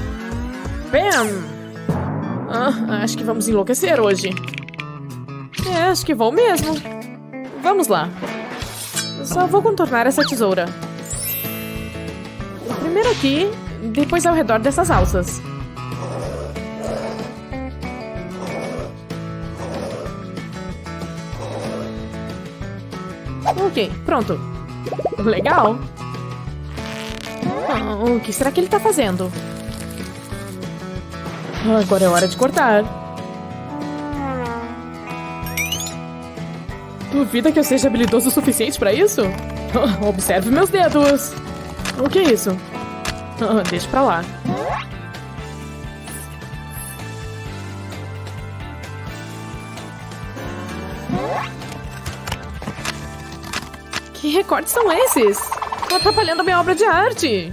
Bam! Acho que vamos enlouquecer hoje. Acho que vou mesmo. Vamos lá. Só vou contornar essa tesoura. Primeiro aqui, depois ao redor dessas alças. Ok, pronto. Legal. O que será que ele tá fazendo? Agora é hora de cortar. Duvida que eu seja habilidoso o suficiente pra isso? Observe meus dedos. O que é isso? Deixa pra lá. Que recortes são esses? Tô atrapalhando a minha obra de arte.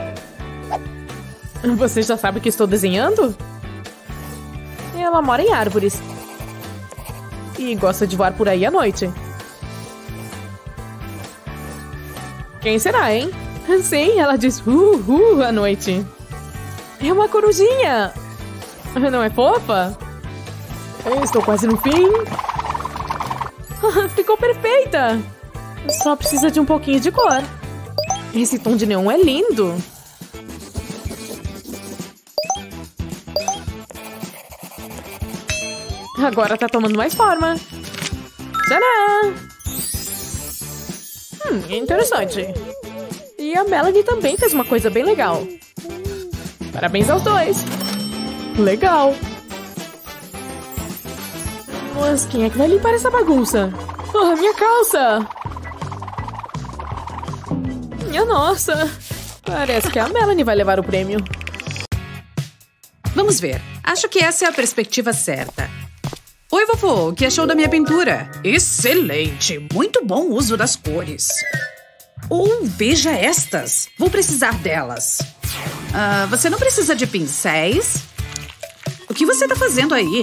Você já sabe o que estou desenhando? Ela mora em árvores. E gosta de voar por aí à noite. Quem será, hein? Sim, ela diz à noite. É uma corujinha. Não é fofa? Eu estou quase no fim. Ficou perfeita. Só precisa de um pouquinho de cor. Esse tom de neon é lindo. Agora tá tomando mais forma. Tcharam! Interessante. E a Melanie também fez uma coisa bem legal. Parabéns aos dois. Legal. Mas quem é que vai limpar essa bagunça? Minha calça! Minha nossa! Parece que a Melanie vai levar o prêmio. Vamos ver. Acho que essa é a perspectiva certa. Oi, vovô. O que achou da minha pintura? Excelente! Muito bom o uso das cores. Veja estas. Vou precisar delas. Você não precisa de pincéis? O que você tá fazendo aí?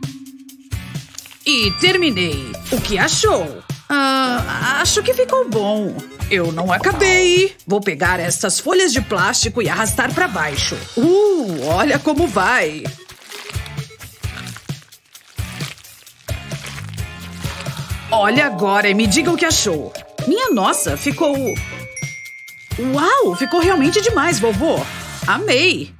E terminei. O que achou? Acho que ficou bom. Eu não acabei. Vou pegar estas folhas de plástico e arrastar para baixo. Olha como vai. Olha agora e me diga o que achou. Minha nossa, ficou... Uau, ficou realmente demais, vovô. Amei.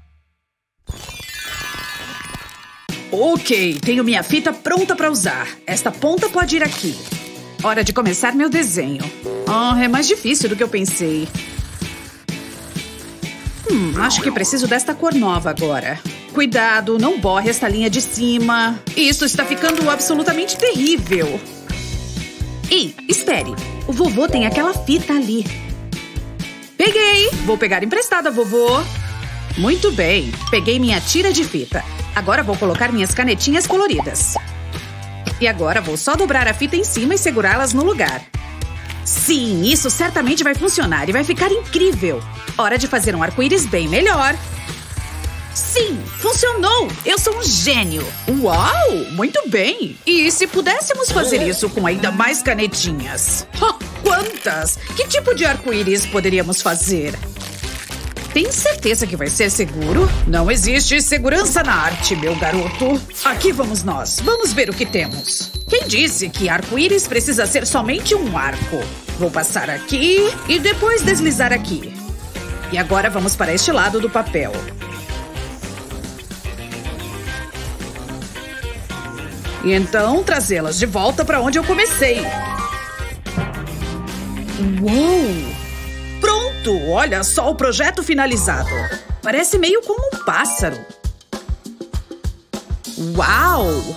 Ok, tenho minha fita pronta para usar. Esta ponta pode ir aqui. Hora de começar meu desenho. É mais difícil do que eu pensei. Acho que preciso desta cor nova agora. Cuidado, não borre esta linha de cima. Isso está ficando absolutamente terrível. Ei, espere. O vovô tem aquela fita ali. Peguei! Vou pegar emprestada, vovô. Muito bem. Peguei minha tira de fita. Agora vou colocar minhas canetinhas coloridas. E agora vou só dobrar a fita em cima e segurá-las no lugar. Sim, isso certamente vai funcionar e vai ficar incrível. Hora de fazer um arco-íris bem melhor. Sim, funcionou! Eu sou um gênio! Uau! Muito bem! E se pudéssemos fazer isso com ainda mais canetinhas? Quantas? Que tipo de arco-íris poderíamos fazer? Tem certeza que vai ser seguro? Não existe segurança na arte, meu garoto. Aqui vamos nós. Vamos ver o que temos. Quem disse que arco-íris precisa ser somente um arco? Vou passar aqui e depois deslizar aqui. E agora vamos para este lado do papel. E então trazê-las de volta para onde eu comecei. Uou! Pronto! Olha só o projeto finalizado. Parece meio como um pássaro. Uau!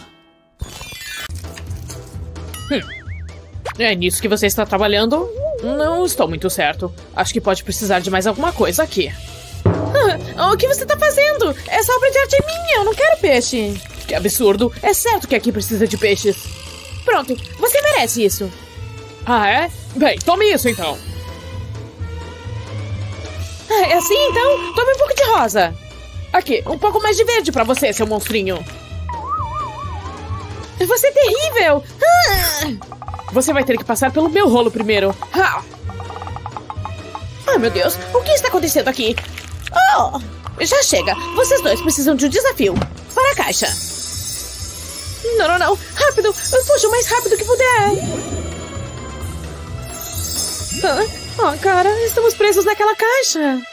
É nisso que você está trabalhando? Não estou muito certo. Acho que pode precisar de mais alguma coisa aqui. O que você está fazendo? Essa obra de arte é minha, eu não quero peixe. Que absurdo. É certo que aqui precisa de peixes. Pronto, você merece isso. Ah, é? Bem, tome isso então. É assim então? Tome um pouco de rosa. Aqui, um pouco mais de verde pra você, seu monstrinho. Você é terrível! Você vai ter que passar pelo meu rolo primeiro. Ai, meu Deus, o que está acontecendo aqui? Oh, já chega, vocês dois precisam de um desafio. Para a caixa. Não, não, não, rápido, fuja o mais rápido que puder. Cara, estamos presos naquela caixa.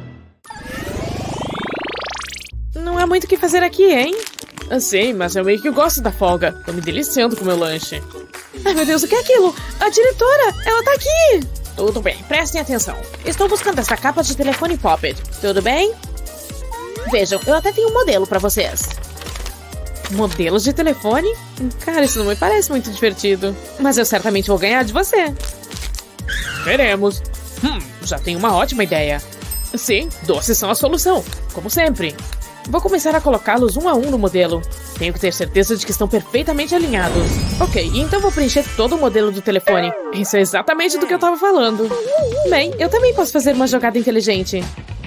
Não há muito o que fazer aqui, hein? Sim, mas eu meio que gosto da folga. Tô me deliciando com o meu lanche. Ai, meu Deus, o que é aquilo? A diretora, ela tá aqui! Tudo bem, prestem atenção. Estou buscando essa capa de telefone Poppet. Tudo bem? Vejam, eu até tenho um modelo pra vocês. Modelos de telefone? Cara, isso não me parece muito divertido. Mas eu certamente vou ganhar de você. Veremos. Já tenho uma ótima ideia. Sim, doces são a solução, como sempre. Vou começar a colocá-los um a um no modelo. Tenho que ter certeza de que estão perfeitamente alinhados. Ok, então vou preencher todo o modelo do telefone. Isso é exatamente do que eu estava falando. Bem, eu também posso fazer uma jogada inteligente.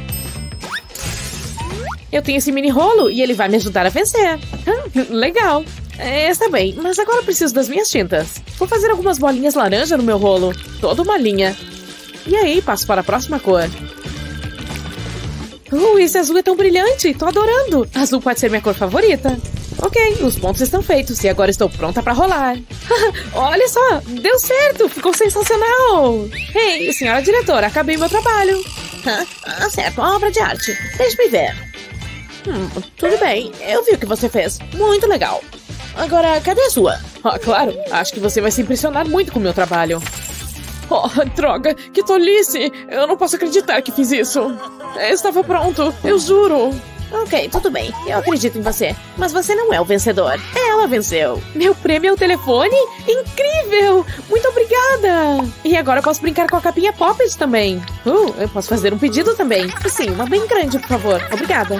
Eu tenho esse mini rolo e ele vai me ajudar a vencer. Legal. Está bem, mas agora eu preciso das minhas tintas. Vou fazer algumas bolinhas laranja no meu rolo. Toda uma linha. E aí, passo para a próxima cor. Esse azul é tão brilhante! Tô adorando! Azul pode ser minha cor favorita. Ok, os pontos estão feitos e agora estou pronta para rolar. Olha só! Deu certo! Ficou sensacional! Ei, senhora diretora, acabei meu trabalho. Certo, uma obra de arte. Deixe-me ver. Tudo bem, eu vi o que você fez. Muito legal. Agora, cadê a sua? Claro, acho que você vai se impressionar muito com o meu trabalho. Droga, que tolice! Eu não posso acreditar que fiz isso. Estava pronto, eu juro. Ok, tudo bem, eu acredito em você. Mas você não é o vencedor. Ela venceu. Meu prêmio é o telefone? Incrível! Muito obrigada! E agora eu posso brincar com a capinha Poppet também. Eu posso fazer um pedido também. Sim, uma bem grande, por favor. Obrigada.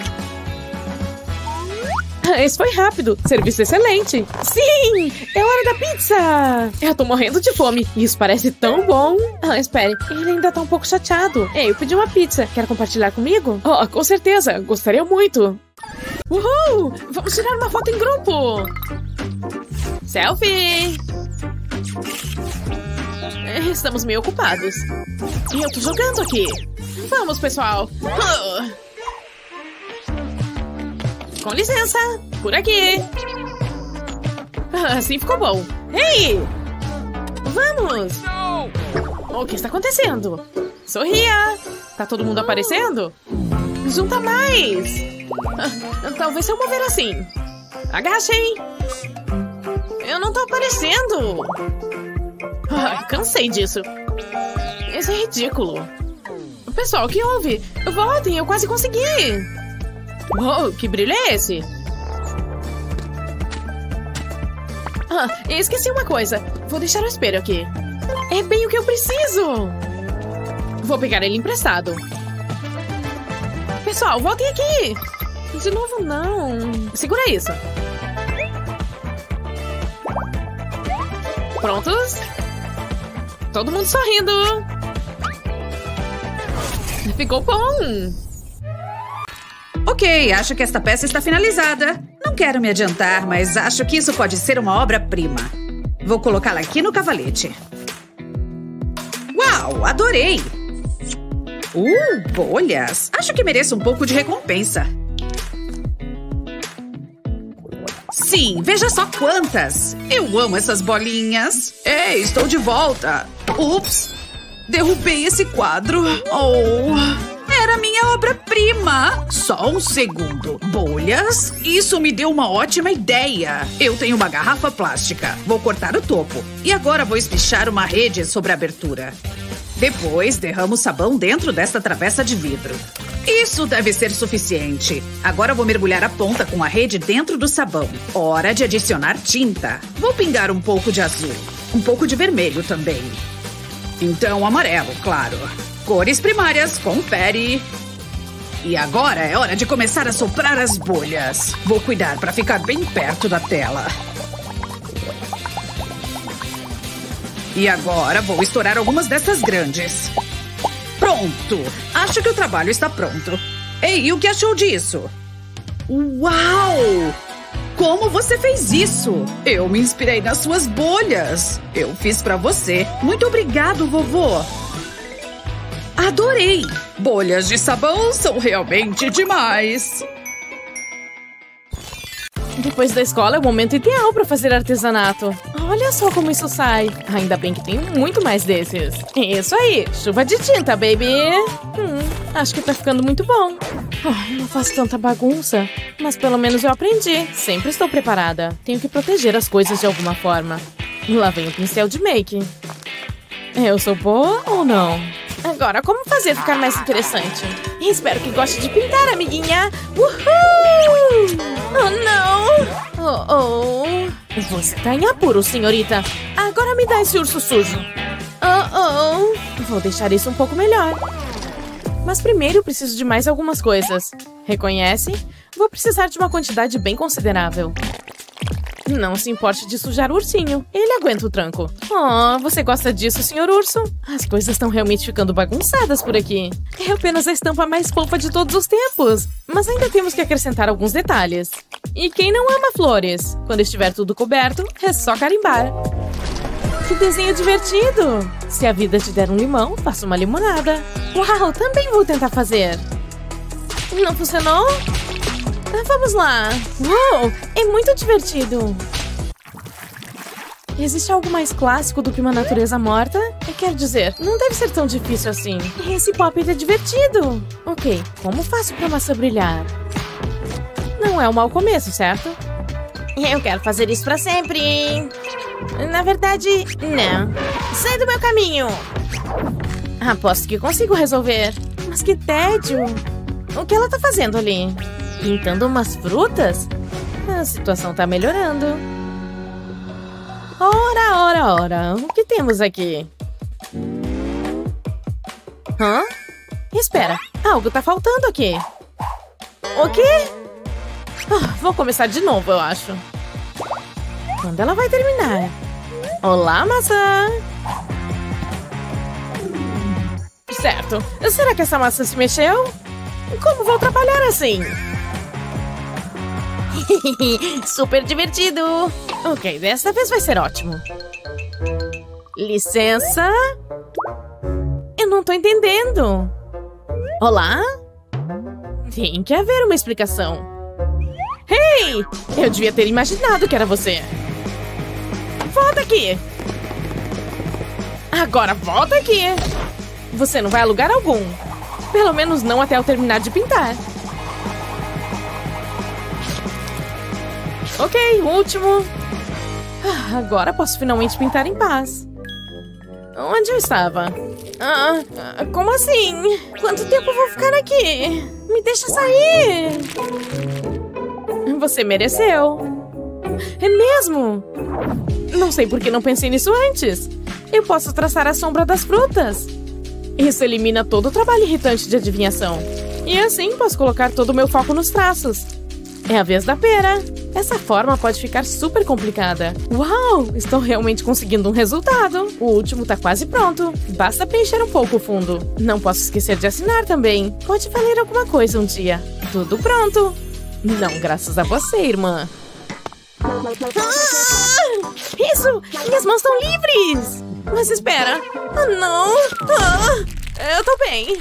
Isso foi rápido. Serviço excelente. Sim! É hora da pizza! Eu tô morrendo de fome. Isso parece tão bom. Espere. Ele ainda tá um pouco chateado. Ei, eu pedi uma pizza. Quer compartilhar comigo? Com certeza. Gostaria muito. Uhul! Vamos tirar uma foto em grupo. Selfie! Estamos meio ocupados. E eu tô jogando aqui. Vamos, pessoal. Com licença, por aqui. Assim ficou bom. Ei! Vamos! O que está acontecendo? Sorria! Tá todo mundo aparecendo? Junta mais! Talvez se eu mover assim. Agachem! Eu não tô aparecendo! Cansei disso. Isso é ridículo. Pessoal, o que houve? Voltem, eu quase consegui! Que brilho é esse? Esqueci uma coisa. Vou deixar o espelho aqui. É bem o que eu preciso. Vou pegar ele emprestado. Pessoal, voltem aqui. De novo, não. Segura isso. Prontos? todo mundo sorrindo. Ficou bom. Ok, acho que esta peça está finalizada. Não quero me adiantar, mas acho que isso pode ser uma obra-prima. Vou colocá-la aqui no cavalete. Uau, adorei! Bolhas. Acho que mereço um pouco de recompensa. Sim, veja só quantas! Eu amo essas bolinhas. Ei, estou de volta. Ups, derrubei esse quadro. Era minha obra-prima. Só um segundo. Bolhas? Isso me deu uma ótima ideia. Eu tenho uma garrafa plástica. Vou cortar o topo. E agora vou espichar uma rede sobre a abertura. Depois, derramo sabão dentro desta travessa de vidro. Isso deve ser suficiente. Agora vou mergulhar a ponta com a rede dentro do sabão. Hora de adicionar tinta. Vou pingar um pouco de azul. Um pouco de vermelho também. Então, amarelo, claro. Cores primárias, confere. E agora é hora de começar a soprar as bolhas. Vou cuidar para ficar bem perto da tela. E agora vou estourar algumas dessas grandes. Pronto! Acho que o trabalho está pronto. Ei, e o que achou disso? Uau! Como você fez isso? Eu me inspirei nas suas bolhas. Eu fiz pra você. Muito obrigado, vovô. Adorei! Bolhas de sabão são realmente demais. Depois da escola é o momento ideal para fazer artesanato. Olha só como isso sai. Ainda bem que tem muito mais desses. Isso aí, chuva de tinta, baby. Acho que tá ficando muito bom. Não faço tanta bagunça. Mas pelo menos eu aprendi. Sempre estou preparada. Tenho que proteger as coisas de alguma forma. Lá vem o pincel de make. Eu sou boa ou não? Agora, como fazer ficar mais interessante? Espero que goste de pintar, amiguinha. Uhul! Oh, não! Você tá em apuro, senhorita. Agora me dá esse urso sujo. Vou deixar isso um pouco melhor. Mas primeiro preciso de mais algumas coisas. Reconhece? Vou precisar de uma quantidade bem considerável. Não se importe de sujar o ursinho. Ele aguenta o tranco. Você gosta disso, senhor urso? As coisas estão realmente ficando bagunçadas por aqui. É apenas a estampa mais fofa de todos os tempos. Mas ainda temos que acrescentar alguns detalhes. E quem não ama flores? Quando estiver tudo coberto, é só carimbar. Que desenho divertido! Se a vida te der um limão, faça uma limonada. Uau, também vou tentar fazer. Não funcionou? Vamos lá. Uou, é muito divertido. Existe algo mais clássico do que uma natureza morta? Quero dizer, não deve ser tão difícil assim. Esse pop é divertido. Ok, como faço pra maçã brilhar? Não é um mau começo, certo? Eu quero fazer isso pra sempre. Na verdade, não. Sai do meu caminho. Aposto que consigo resolver. Mas que tédio. O que ela tá fazendo ali? Pintando umas frutas? A situação tá melhorando. Ora. O que temos aqui? Espera, algo tá faltando aqui. O quê? Vou começar de novo, eu acho. Quando ela vai terminar? Olá, maçã! Certo. Será que essa maçã se mexeu? Como vou trabalhar assim? Super divertido! Ok, dessa vez vai ser ótimo. Licença? Eu não tô entendendo. Olá? Tem que haver uma explicação. Hey! Eu devia ter imaginado que era você. Volta aqui! Agora volta aqui! Você não vai a lugar algum. Pelo menos não até eu terminar de pintar. Ok, último. Agora posso finalmente pintar em paz. Onde eu estava? Como assim? Quanto tempo eu vou ficar aqui? Me deixa sair! Você mereceu. É mesmo? Não sei por que não pensei nisso antes. Eu posso traçar a sombra das frutas. Isso elimina todo o trabalho irritante de adivinhação. E assim posso colocar todo o meu foco nos traços. É a vez da pera. Essa forma pode ficar super complicada. Uau! Estou realmente conseguindo um resultado. O último tá quase pronto. Basta preencher um pouco o fundo. Não posso esquecer de assinar também. Pode valer alguma coisa um dia. Tudo pronto. Não graças a você, irmã. Isso! Minhas mãos estão livres! Mas espera. Não! Eu tô bem.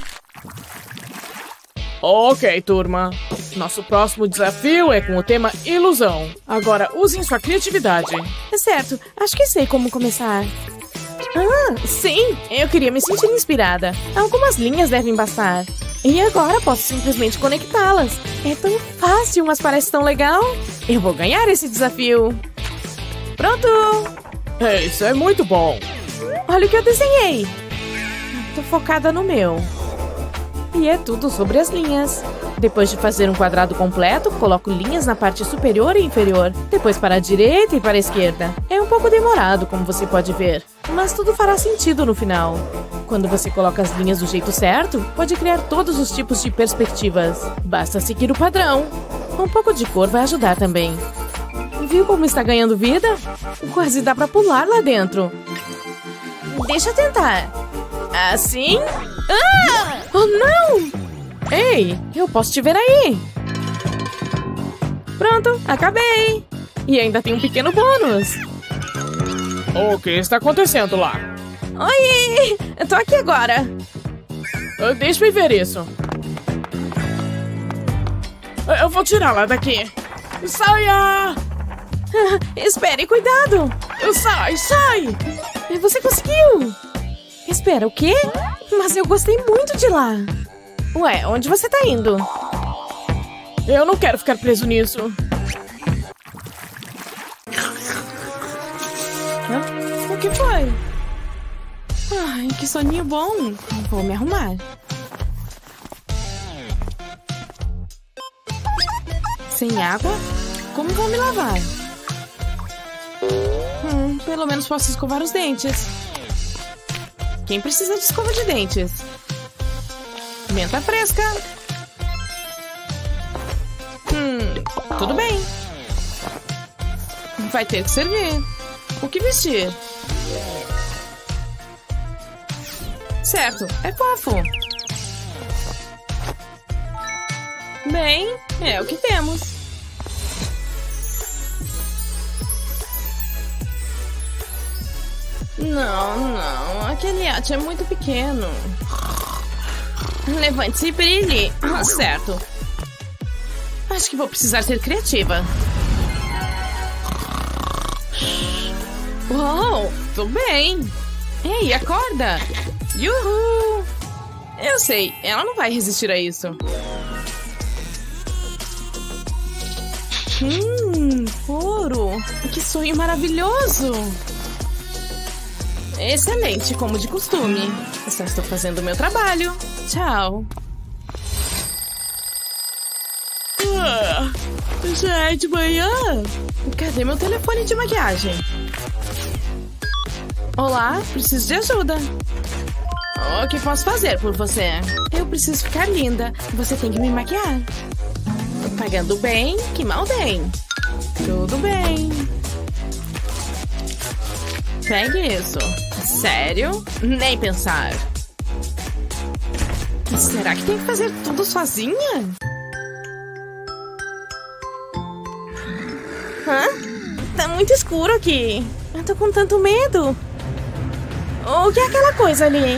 Ok, turma. Nosso próximo desafio é com o tema ilusão. Agora usem sua criatividade. É certo, acho que sei como começar. Sim, eu queria me sentir inspirada. Algumas linhas devem bastar. E agora posso simplesmente conectá-las. É tão fácil, mas parece tão legal. Eu vou ganhar esse desafio. Pronto! Isso é muito bom. Olha o que eu desenhei. Tô focada no meu. E é tudo sobre as linhas. Depois de fazer um quadrado completo, coloco linhas na parte superior e inferior. Depois para a direita e para a esquerda. É um pouco demorado, como você pode ver. Mas tudo fará sentido no final. Quando você coloca as linhas do jeito certo, pode criar todos os tipos de perspectivas. Basta seguir o padrão. Um pouco de cor vai ajudar também. Viu como está ganhando vida? Quase dá para pular lá dentro. Deixa eu tentar. Assim? Oh, não! Ei, eu posso te ver aí. Pronto, acabei. E ainda tem um pequeno bônus. O que está acontecendo lá? Oi! Eu tô aqui agora. Deixa eu ver isso. Eu vou tirá-la daqui. Saia! Espere, cuidado! Sai! Você conseguiu! Espera, o quê? Mas eu gostei muito de lá. Ué, onde você tá indo? Eu não quero ficar preso nisso. O que foi? Ai, que soninho bom. Vou me arrumar. Sem água? Como vou me lavar? Pelo menos posso escovar os dentes. Quem precisa de escova de dentes? Menta fresca. Tudo bem. Vai ter que servir. O que vestir? Certo, é fofo. Bem, é o que temos. Não, aquele iate é muito pequeno. Levante-se e brilhe. Certo. Acho que vou precisar ser criativa. Uou, tô bem. Ei, acorda. Yuhu. Eu sei, ela não vai resistir a isso. Ouro. Que sonho maravilhoso. Excelente, como de costume. Só estou fazendo o meu trabalho. Tchau. Já é de manhã? Cadê meu telefone de maquiagem? Olá, preciso de ajuda. O que posso fazer por você? Eu preciso ficar linda. Você tem que me maquiar. Pagando bem, que mal tem. Tudo bem. Pegue isso. Sério? Nem pensar. Será que tem que fazer tudo sozinha? Tá muito escuro aqui. Eu tô com tanto medo. O que é aquela coisa ali?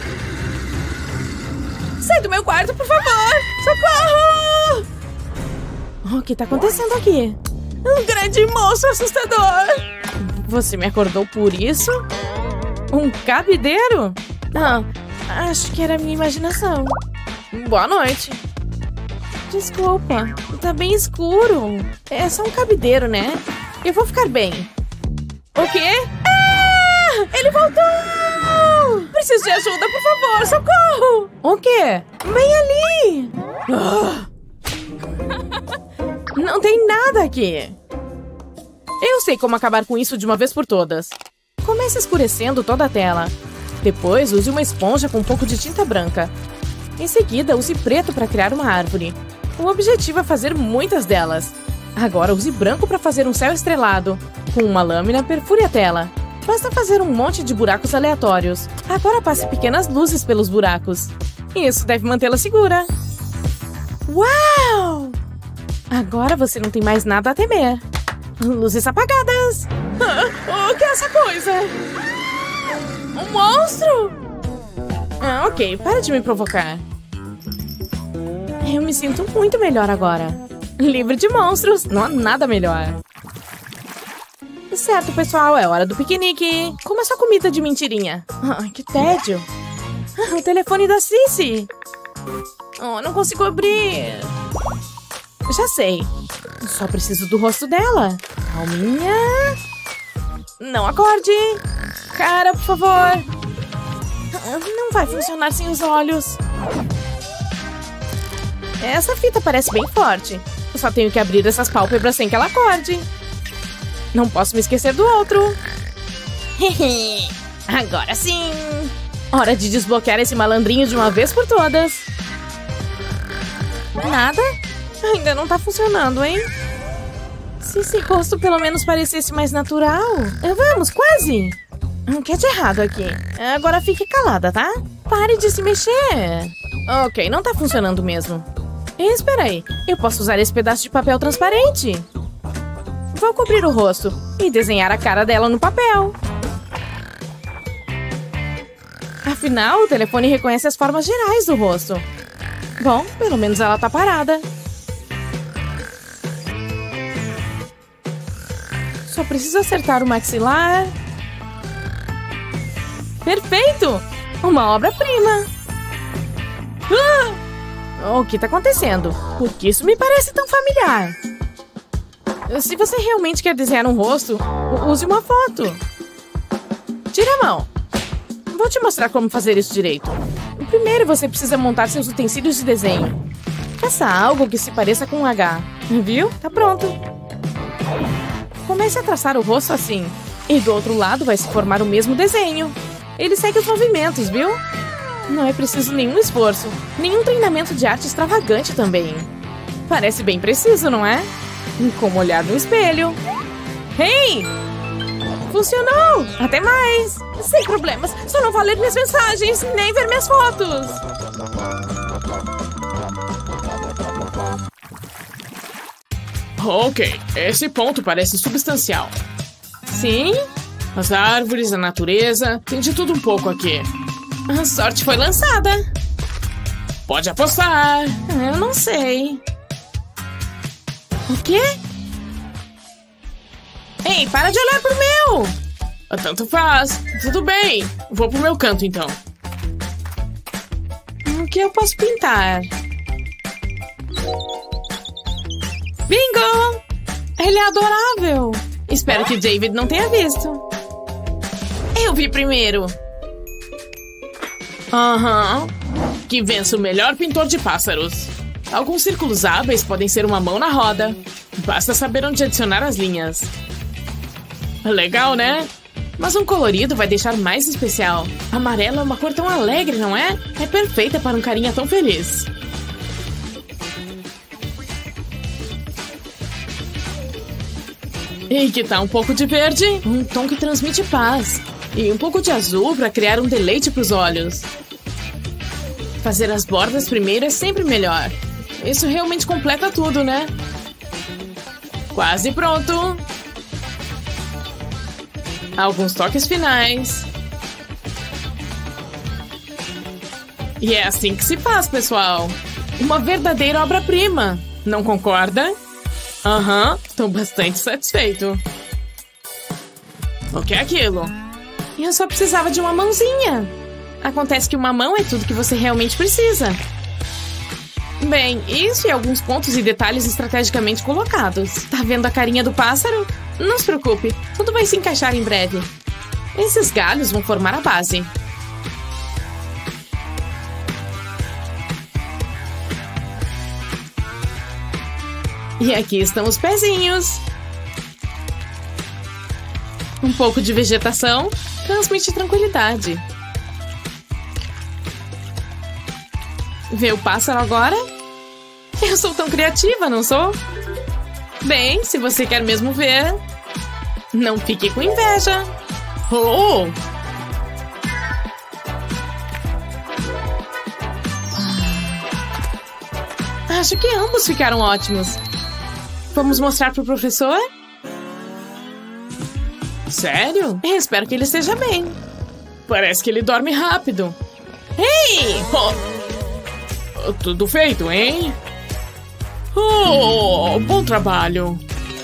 Sai do meu quarto, por favor! Socorro! O que tá acontecendo aqui? Um grande monstro assustador! Você me acordou por isso? Um cabideiro? Não, acho que era a minha imaginação. Boa noite. Desculpa, tá bem escuro. É só um cabideiro, né? Eu vou ficar bem. O quê? Ele voltou! Preciso de ajuda, por favor, socorro! O quê? Bem ali! Não tem nada aqui. Eu sei como acabar com isso de uma vez por todas. Comece escurecendo toda a tela. Depois, use uma esponja com um pouco de tinta branca. Em seguida, use preto para criar uma árvore. O objetivo é fazer muitas delas. Agora use branco para fazer um céu estrelado. Com uma lâmina, perfure a tela. Basta fazer um monte de buracos aleatórios. Agora passe pequenas luzes pelos buracos. Isso deve mantê-la segura. Uau! Agora você não tem mais nada a temer. Luzes apagadas. O que é essa coisa? Um monstro? Ok, para de me provocar. Eu me sinto muito melhor agora. Livre de monstros, não há nada melhor. Certo, pessoal, é hora do piquenique. Coma sua comida de mentirinha. Que tédio. O telefone da Cici. Não consigo abrir. Já sei. Só preciso do rosto dela. Calminha. Não acorde. Cara, por favor. Não vai funcionar sem os olhos. Essa fita parece bem forte. Eu só tenho que abrir essas pálpebras sem que ela acorde. Não posso me esquecer do outro. Agora sim. Hora de desbloquear esse malandrinho de uma vez por todas. Nada? Ainda não tá funcionando, hein? Se esse rosto pelo menos parecesse mais natural. Vamos, quase. O que é de errado aqui? Agora fique calada, tá? Pare de se mexer. Ok, não tá funcionando mesmo. Espera aí, eu posso usar esse pedaço de papel transparente. Vou cobrir o rosto e desenhar a cara dela no papel. Afinal, o telefone reconhece as formas gerais do rosto. Bom, pelo menos ela tá parada. Só preciso acertar o maxilar. Perfeito! Uma obra-prima. O que tá acontecendo? Por que isso me parece tão familiar? Se você realmente quer desenhar um rosto, use uma foto. Tira a mão. Vou te mostrar como fazer isso direito. Primeiro você precisa montar seus utensílios de desenho. Faça algo que se pareça com um H. Viu? Tá pronto. Comece a traçar o rosto assim. E do outro lado vai se formar o mesmo desenho. Ele segue os movimentos, viu? Não é preciso nenhum esforço. Nenhum treinamento de arte extravagante também. Parece bem preciso, não é? Como olhar no espelho. Hey! Funcionou! Até mais! Sem problemas, só não vou ler minhas mensagens, nem ver minhas fotos! Ok, esse ponto parece substancial. Sim? As árvores, a natureza, tem de tudo um pouco aqui. A sorte foi lançada. Pode apostar. Eu não sei. O quê? Ei, para de olhar pro meu! Tanto faz. Tudo bem. Vou pro meu canto, então. O que eu posso pintar? Bingo! Ele é adorável. Espero que David não tenha visto. Eu vi primeiro. Aham. Que vença o melhor pintor de pássaros. Alguns círculos hábeis podem ser uma mão na roda. Basta saber onde adicionar as linhas. Legal, né? Mas um colorido vai deixar mais especial. Amarelo é uma cor tão alegre, não é? É perfeita para um carinha tão feliz. E que tal um pouco de verde? Um tom que transmite paz. E um pouco de azul para criar um deleite para os olhos. Fazer as bordas primeiro é sempre melhor. Isso realmente completa tudo, né? Quase pronto. Alguns toques finais. E é assim que se faz, pessoal. Uma verdadeira obra-prima. Não concorda? Aham, tô bastante satisfeito. O que é aquilo? Eu só precisava de uma mãozinha. Acontece que uma mão é tudo que você realmente precisa. Bem, isso e alguns pontos e detalhes estrategicamente colocados. Tá vendo a carinha do pássaro? Não se preocupe, tudo vai se encaixar em breve. Esses galhos vão formar a base. E aqui estão os pezinhos. Um pouco de vegetação transmite tranquilidade. Vê o pássaro agora? Eu sou tão criativa, não sou? Bem, se você quer mesmo ver, não fique com inveja. Oh! Acho que ambos ficaram ótimos. Vamos mostrar pro professor? Sério? Espero que ele esteja bem. Parece que ele dorme rápido. Ei! Oh, tudo feito, hein? Oh, bom trabalho.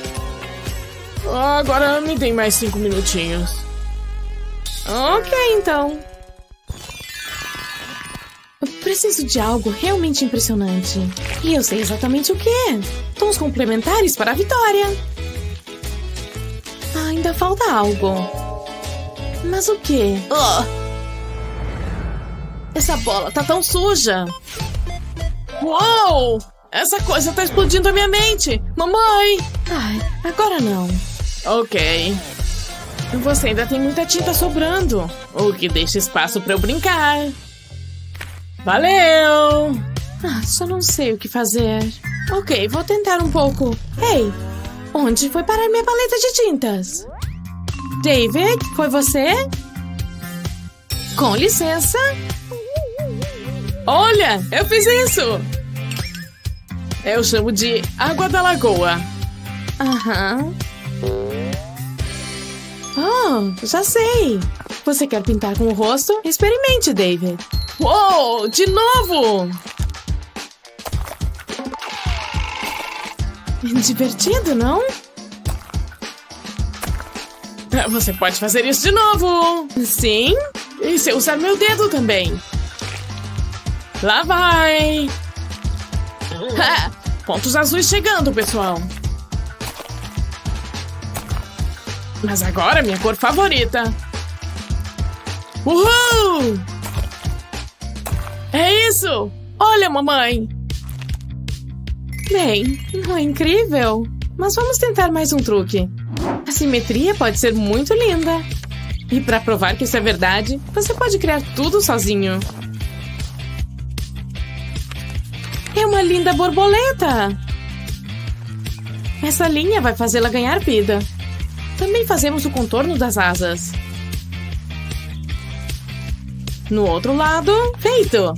Agora me deem mais 5 minutinhos. Ok, então. Eu preciso de algo realmente impressionante. E eu sei exatamente o que é. Tons complementares para a vitória. Ainda falta algo. Mas o quê? Essa bola tá tão suja. Uou! Essa coisa tá explodindo a minha mente! Mamãe! Ai, agora não. Ok. Você ainda tem muita tinta sobrando, o que deixa espaço pra eu brincar. Valeu! Só não sei o que fazer. Ok, vou tentar um pouco. Ei, onde foi parar minha paleta de tintas? David, foi você? Com licença. Olha, eu fiz isso! Eu chamo de água da lagoa. Aham. Oh, já sei. Você quer pintar com o rosto? Experimente, David. Uou, de novo! Divertido, não? Você pode fazer isso de novo. Sim? E se eu usar meu dedo também? Lá vai! Pontos azuis chegando, pessoal. Mas agora minha cor favorita. Uhul! É isso! Olha, mamãe! Bem, não é incrível? Mas vamos tentar mais um truque. A simetria pode ser muito linda. E para provar que isso é verdade, você pode criar tudo sozinho. É uma linda borboleta! Essa linha vai fazê-la ganhar vida. Também fazemos o contorno das asas. No outro lado, feito!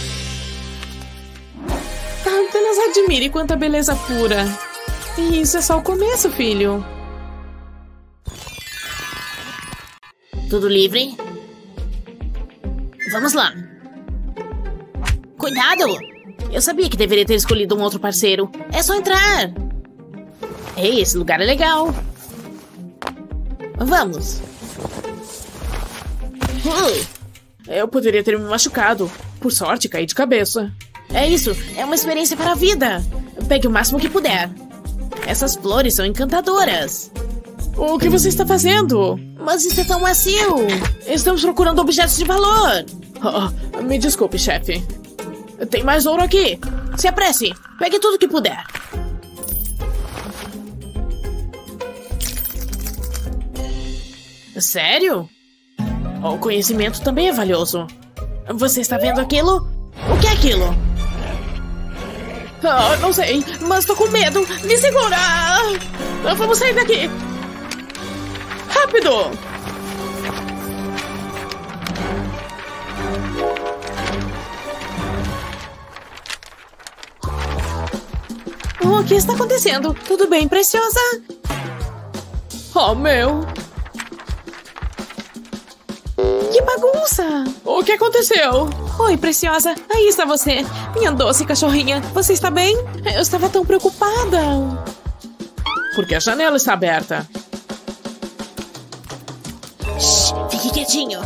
Apenas admire quanta beleza pura. E isso é só o começo, filho. Tudo livre? Vamos lá. Cuidado! Eu sabia que deveria ter escolhido um outro parceiro. É só entrar. Ei, esse lugar é legal. Vamos. Eu poderia ter me machucado. Por sorte, caí de cabeça. É isso, é uma experiência para a vida. Pegue o máximo que puder. Essas flores são encantadoras. O que você está fazendo? Mas isso é tão macio. Estamos procurando objetos de valor. Me desculpe, chefe. Tem mais ouro aqui. Se apresse, pegue tudo que puder. Sério? O conhecimento também é valioso. Você está vendo aquilo? O que é aquilo? Não sei, mas tô com medo. Me segura! Vamos sair daqui! Rápido! O que está acontecendo? Tudo bem, preciosa? Oh, meu! Que bagunça! O que aconteceu? Oi, preciosa. Aí está você. Minha doce cachorrinha. Você está bem? Eu estava tão preocupada. Porque a janela está aberta. Shhh, fique quietinho.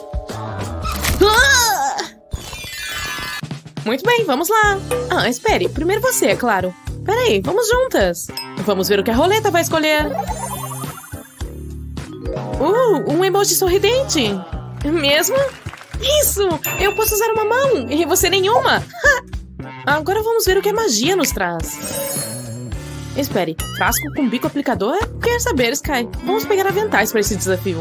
Muito bem, vamos lá. Espere. Primeiro você, é claro. Peraí, vamos juntas. Vamos ver o que a roleta vai escolher. Um emoji sorridente. Mesmo? Isso! Eu posso usar uma mão e você nenhuma. Agora vamos ver o que a magia nos traz. Espere, frasco com bico aplicador? Quer saber, Sky? Vamos pegar aventais para esse desafio.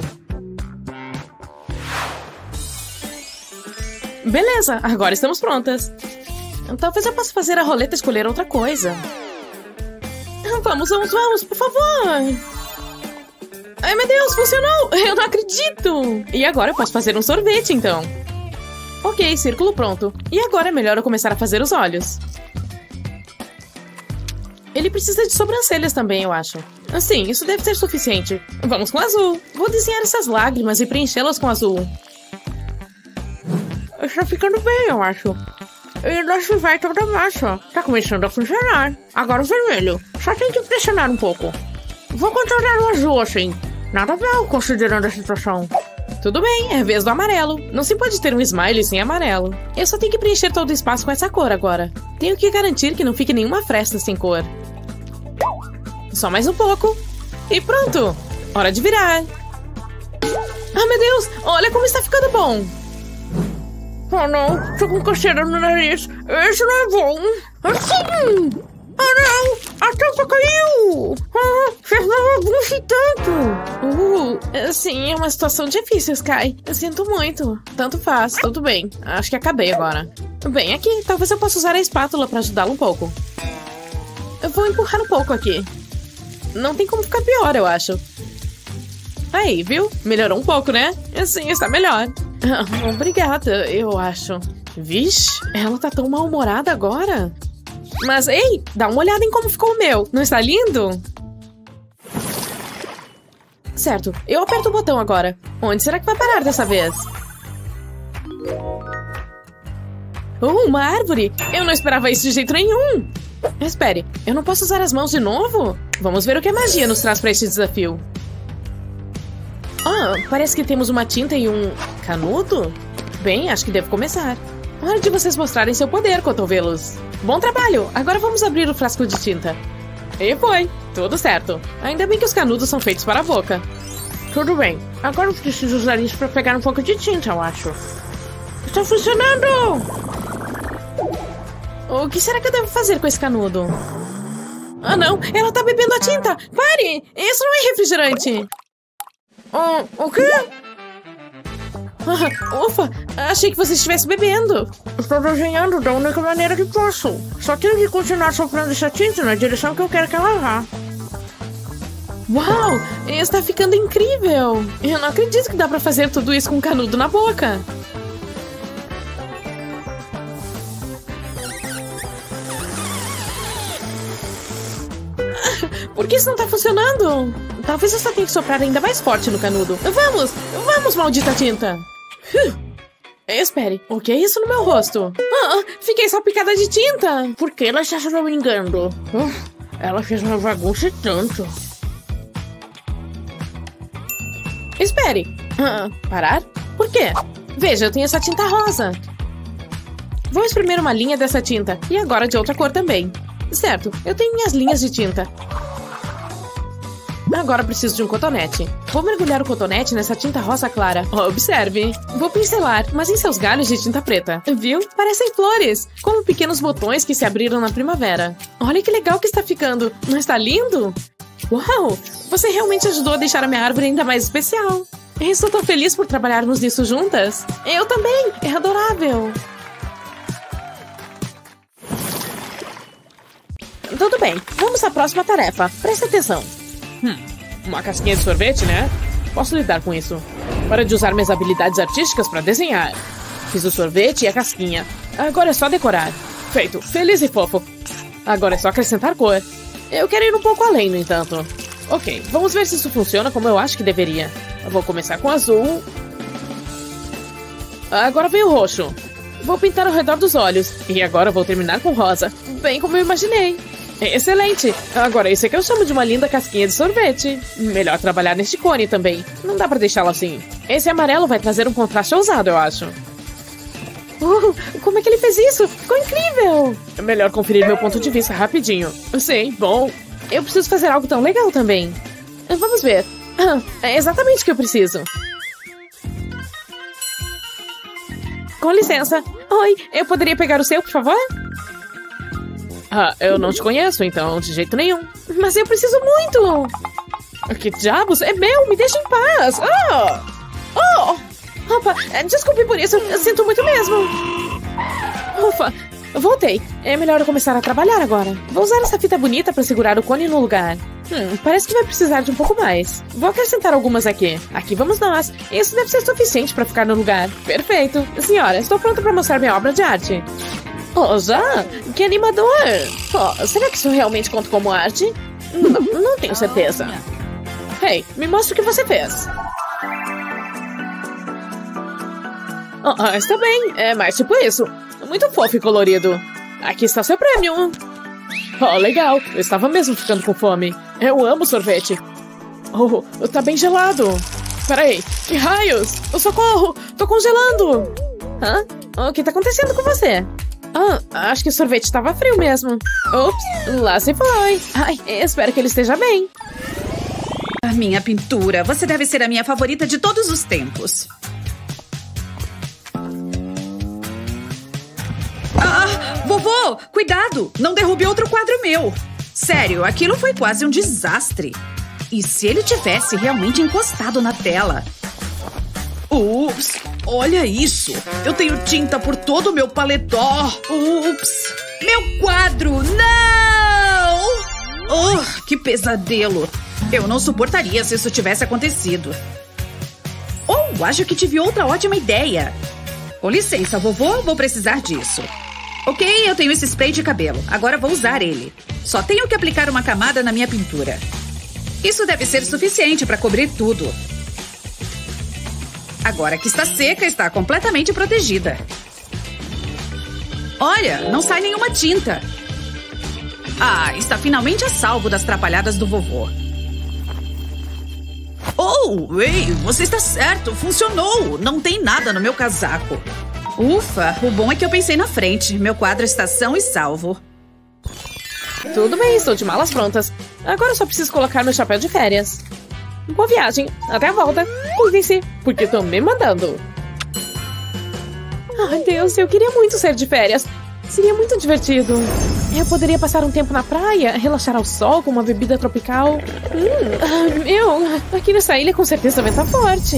Beleza, agora estamos prontas. Talvez eu possa fazer a roleta escolher outra coisa. Vamos, por favor. Ai, meu Deus, funcionou! Eu não acredito! E agora eu posso fazer um sorvete, então. Ok, círculo pronto. E agora é melhor eu começar a fazer os olhos. Ele precisa de sobrancelhas também, eu acho. Assim, isso deve ser suficiente. Vamos com azul. Vou desenhar essas lágrimas e preenchê-las com azul. Está ficando bem, eu acho. E nosso vai toda a massa. Tá começando a funcionar. Agora o vermelho. Só tem que pressionar um pouco. Vou controlar o azul assim. Nada mal, considerando a situação. Tudo bem, é a vez do amarelo. Não se pode ter um smiley sem amarelo. Eu só tenho que preencher todo o espaço com essa cor agora. Tenho que garantir que não fique nenhuma fresta sem cor. Só mais um pouco. E pronto. Hora de virar. Ah, meu Deus. Olha como está ficando bom. Oh, não. Tô com coceira no nariz. Isso não é bom. Assim. Ah, não. A tampa caiu. Fez uma bagunça tanto. Sim, é uma situação difícil, Sky. Eu sinto muito. Tanto faz. Tudo bem. Acho que acabei agora. Bem, aqui. Talvez eu possa usar a espátula para ajudá-lo um pouco. Eu vou empurrar um pouco aqui. Não tem como ficar pior, eu acho. Aí, viu? Melhorou um pouco, né? Sim, está melhor. Obrigada, eu acho. Vixe, ela tá tão mal-humorada agora. Mas, ei, dá uma olhada em como ficou o meu. Não está lindo? Certo, eu aperto o botão agora. Onde será que vai parar dessa vez? Uma árvore! Eu não esperava isso de jeito nenhum! Espere, eu não posso usar as mãos de novo? Vamos ver o que a magia nos traz para este desafio. Ah, parece que temos uma tinta e um canudo? Bem, acho que devo começar. Hora de vocês mostrarem seu poder, cotovelos. Bom trabalho! Agora vamos abrir o frasco de tinta. E foi! Tudo certo. Ainda bem que os canudos são feitos para a boca. Tudo bem. Agora eu preciso usar isso para pegar um pouco de tinta, eu acho. Está funcionando! O que será que eu devo fazer com esse canudo? Ah, não! Ela tá bebendo a tinta! Pare! Isso não é refrigerante! O quê? Ufa! Achei que você estivesse bebendo! Estou desenhando da única maneira que posso. Só tenho que continuar soprando essa tinta na direção que eu quero que ela vá. Uau! Está ficando incrível! Eu não acredito que dá pra fazer tudo isso com um canudo na boca! Por que isso não tá funcionando? Talvez eu só tenha que soprar ainda mais forte no canudo. Vamos! Vamos, maldita tinta! Espere, o que é isso no meu rosto? Fiquei salpicada de tinta! Por que ela está se brincando? Ela fez uma bagunça tanto. Espere! Parar? Por quê? Veja, eu tenho essa tinta rosa. Vou espremer uma linha dessa tinta. E agora de outra cor também. Certo, eu tenho minhas linhas de tinta. Agora preciso de um cotonete. Vou mergulhar o cotonete nessa tinta rosa clara. Observe. Vou pincelar, mas em seus galhos de tinta preta. Viu? Parecem flores, como pequenos botões que se abriram na primavera. Olha que legal que está ficando. Não está lindo? Uau! Você realmente ajudou a deixar a minha árvore ainda mais especial. Estou tão feliz por trabalharmos nisso juntas. Eu também! É adorável! Tudo bem, vamos à próxima tarefa. Presta atenção. Uma casquinha de sorvete, né? Posso lidar com isso. Hora de usar minhas habilidades artísticas para desenhar. Fiz o sorvete e a casquinha. Agora é só decorar. Feito. Feliz e fofo. Agora é só acrescentar cor. Eu quero ir um pouco além, no entanto. Ok, vamos ver se isso funciona como eu acho que deveria. Eu vou começar com azul. Agora vem o roxo. Vou pintar ao redor dos olhos. E agora vou terminar com rosa. Bem como eu imaginei. Excelente! Agora isso é que eu chamo de uma linda casquinha de sorvete. Melhor trabalhar neste cone também. Não dá pra deixá-lo assim. Esse amarelo vai trazer um contraste ousado, eu acho. Como é que ele fez isso? Ficou incrível! É melhor conferir meu ponto de vista rapidinho. Sim, bom. Eu preciso fazer algo tão legal também. Vamos ver. É exatamente o que eu preciso. Com licença. Oi, eu poderia pegar o seu, por favor? Eu não te conheço, então, de jeito nenhum. Mas eu preciso muito! Que diabos? É meu, me deixa em paz! Opa, desculpe por isso, eu sinto muito mesmo. Ufa, Voltei. É melhor eu começar a trabalhar agora. Vou usar essa fita bonita para segurar o cone no lugar. Parece que vai precisar de um pouco mais. Vou acrescentar algumas aqui. Aqui vamos nós. Isso deve ser suficiente para ficar no lugar. Perfeito. Senhora, estou pronta para mostrar minha obra de arte. Oh, já? Que animador! Oh, será que isso realmente conta como arte? Não tenho certeza. Hey, me mostra o que você fez. Está bem. É mais tipo isso. Muito fofo e colorido. Aqui está seu prêmio. Oh, legal. Eu estava mesmo ficando com fome. Eu amo sorvete. Oh, tá bem gelado. Peraí. Que raios? Socorro! Tô congelando. Hã? O que tá acontecendo com você? Acho que o sorvete estava frio mesmo. Ups, lá se foi. Ai, espero que ele esteja bem. A minha pintura. Você deve ser a minha favorita de todos os tempos. Vovô, cuidado! Não derrube outro quadro meu. Sério, aquilo foi quase um desastre. E se ele tivesse realmente encostado na tela? Ups, olha isso. Eu tenho tinta por todo o meu paletó. Ups, meu quadro, não! Oh, que pesadelo. Eu não suportaria se isso tivesse acontecido. Oh, acho que tive outra ótima ideia. Com licença, vovô, vou precisar disso. Ok, eu tenho esse spray de cabelo. Agora vou usar ele. Só tenho que aplicar uma camada na minha pintura. Isso deve ser suficiente para cobrir tudo. Agora que está seca, está completamente protegida. Olha, não sai nenhuma tinta. Está finalmente a salvo das trapalhadas do vovô. Oh, ei, você está certo, funcionou. Não tem nada no meu casaco. Ufa, o bom é que eu pensei na frente. Meu quadro está são e salvo. Tudo bem, estou de malas prontas. Agora eu só preciso colocar meu chapéu de férias. Boa viagem, até a volta. Cuidem-se, porque estou me mandando. Ai, Deus, eu queria muito sair de férias. Seria muito divertido. Eu poderia passar um tempo na praia, relaxar ao sol com uma bebida tropical. Aqui nessa ilha com certeza venta forte.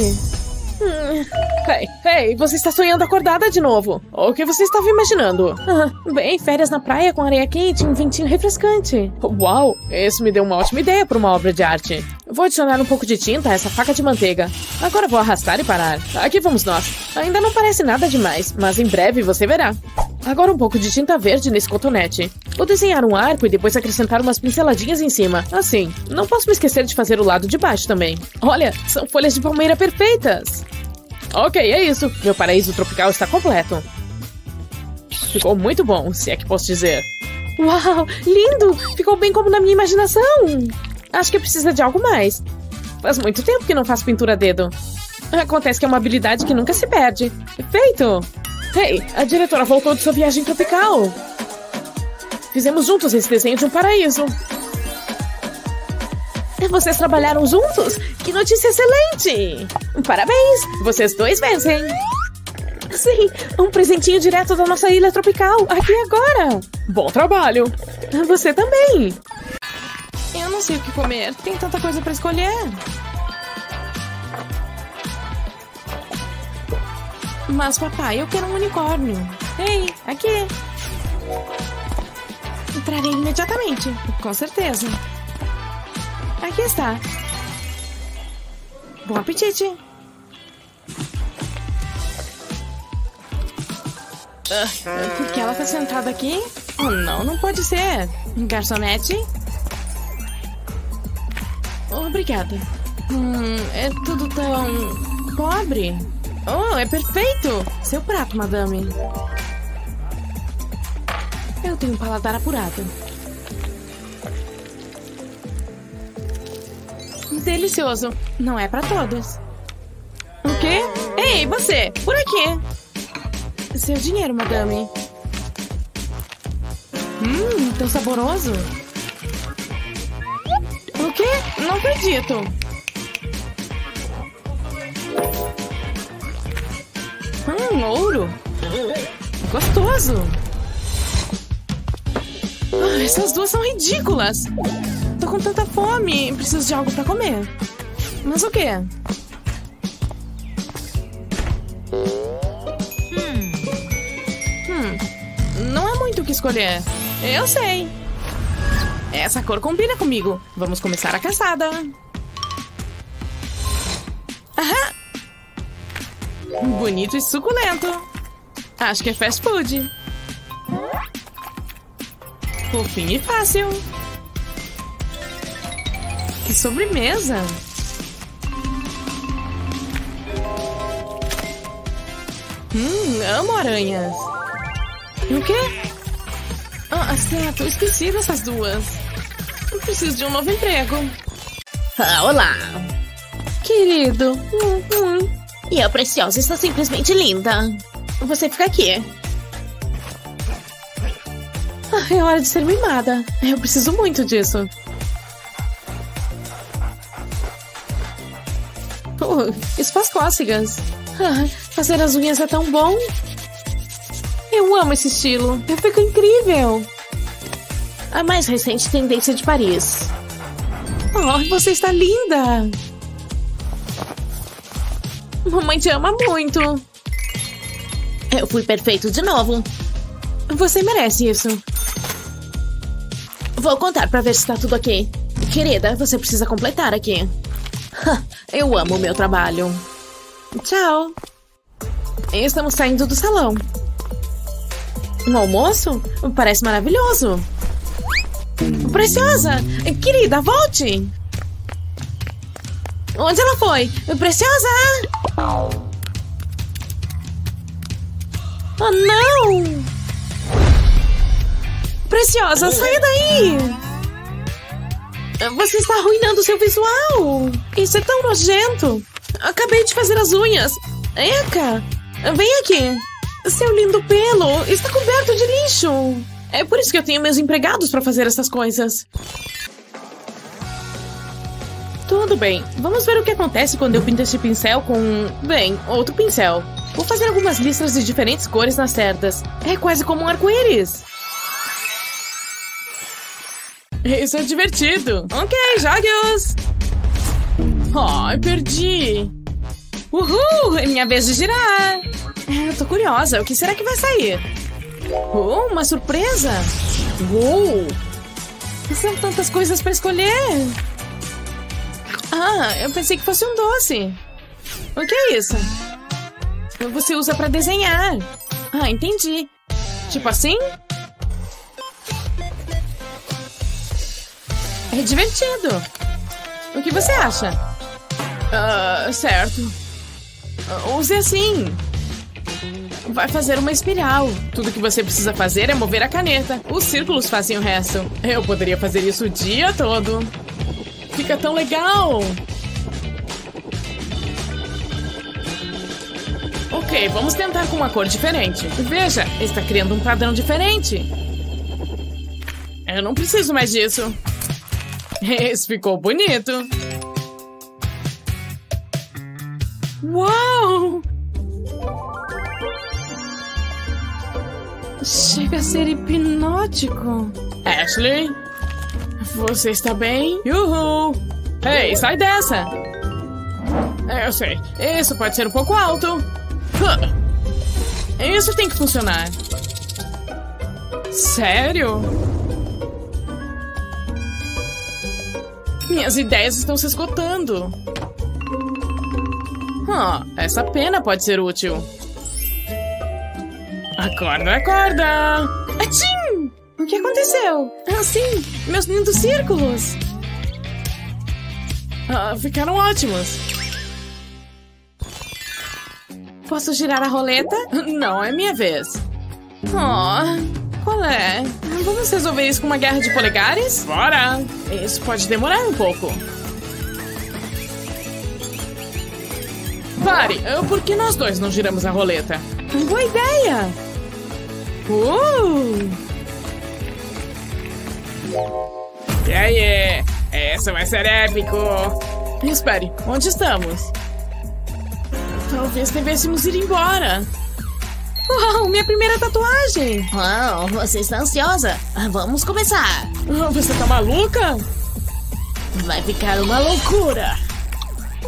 Hey, você está sonhando acordada de novo. O que você estava imaginando? Bem, férias na praia com areia quente e um ventinho refrescante. Uau, isso me deu uma ótima ideia para uma obra de arte. Vou adicionar um pouco de tinta a essa faca de manteiga. Agora vou arrastar e parar. Aqui vamos nós. Ainda não parece nada demais, mas em breve você verá. Agora um pouco de tinta verde nesse cotonete. Vou desenhar um arco e depois acrescentar umas pinceladinhas em cima. Assim, não posso me esquecer de fazer o lado de baixo também. Olha, são folhas de palmeira perfeitas. Ok, é isso. Meu paraíso tropical está completo. Ficou muito bom, se é que posso dizer. Uau, lindo! Ficou bem como na minha imaginação. Acho que precisa de algo mais. Faz muito tempo que não faço pintura a dedo. Acontece que é uma habilidade que nunca se perde. Feito! Hey, a diretora voltou de sua viagem tropical. Fizemos juntos esse desenho de um paraíso. Vocês trabalharam juntos? Que notícia excelente! Parabéns! Vocês dois vencem! Sim, um presentinho direto da nossa ilha tropical, aqui e agora! Bom trabalho! Você também! Eu não sei o que comer, tem tanta coisa pra escolher. Mas, papai, eu quero um unicórnio. Ei, aqui! Entrarei imediatamente, com certeza. Aqui está. Bom apetite. Por que ela está sentada aqui? Oh, não pode ser. Garçonete? Obrigada. É tudo tão pobre. Oh, é perfeito. Seu prato, madame. Eu tenho um paladar apurado. Delicioso. Não é pra todos. O quê? Ei, você! Por aqui! Seu dinheiro, madame. Tão saboroso. O quê? Não acredito. Ouro. Gostoso. Essas duas são ridículas. Tô com tanta fome, preciso de algo pra comer. Mas o quê? Não é muito escolher. Eu sei. Essa cor combina comigo. Vamos começar a caçada. Aham. Bonito e suculento. Acho que é fast food. Fofinho e fácil. Que sobremesa. Amo aranhas. O quê? Ah, certo. Eu esqueci dessas duas. Eu preciso de um novo emprego. Olá. Querido. E a Preciosa está simplesmente linda. Você fica aqui. É hora de ser mimada. Eu preciso muito disso. Isso faz cócegas. Fazer as unhas é tão bom. Eu amo esse estilo. Eu fico incrível. A mais recente tendência de Paris. Você está linda. Mamãe te ama muito. Eu fui perfeito de novo. Você merece isso. Vou contar pra ver se tá tudo ok. Querida, você precisa completar aqui. Eu amo o meu trabalho. Tchau. Estamos saindo do salão. Um almoço? Parece maravilhoso. Preciosa! Querida, volte! Onde ela foi? Preciosa! Oh, não! Preciosa, saia daí! Você está arruinando seu visual! Isso é tão nojento! Acabei de fazer as unhas! Eca! Vem aqui! Seu lindo pelo está coberto de lixo! É por isso que eu tenho meus empregados para fazer essas coisas. Tudo bem, vamos ver o que acontece quando eu pinto este pincel com... bem, outro pincel. Vou fazer algumas listras de diferentes cores nas cerdas. É quase como um arco-íris. Isso é divertido. Ok, jogue-os. Ai, perdi. Uhul, é minha vez de girar. Eu tô curiosa, o que será que vai sair? Uma surpresa. São tantas coisas para escolher. Eu pensei que fosse um doce. O que é isso? Você usa para desenhar. Entendi. Tipo assim? É divertido. O que você acha? Certo. Use assim. Vai fazer uma espiral. Tudo que você precisa fazer é mover a caneta. Os círculos fazem o resto. Eu poderia fazer isso o dia todo. Fica tão legal. Ok, vamos tentar com uma cor diferente. Veja, está criando um padrão diferente. Eu não preciso mais disso. Esse ficou bonito. Uau! Chega a ser hipnótico. Ashley? Você está bem? Uhul! Ei, sai dessa! Eu sei, isso pode ser um pouco alto. Isso tem que funcionar. Sério? Minhas ideias estão se esgotando. Essa pena pode ser útil. Acorda, acorda! Atchim! O que aconteceu? Sim, meus lindos círculos. Ficaram ótimos. Posso girar a roleta? Não, é minha vez. Qual é? Vamos resolver isso com uma guerra de polegares? Bora! Isso pode demorar um pouco. Pare! Por que nós dois não giramos a roleta? Boa ideia! E aí? Essa vai ser épico! Espere, onde estamos? Talvez devêssemos ir embora. Uau, minha primeira tatuagem! Uau, você está ansiosa? Vamos começar! Você tá maluca? Vai ficar uma loucura!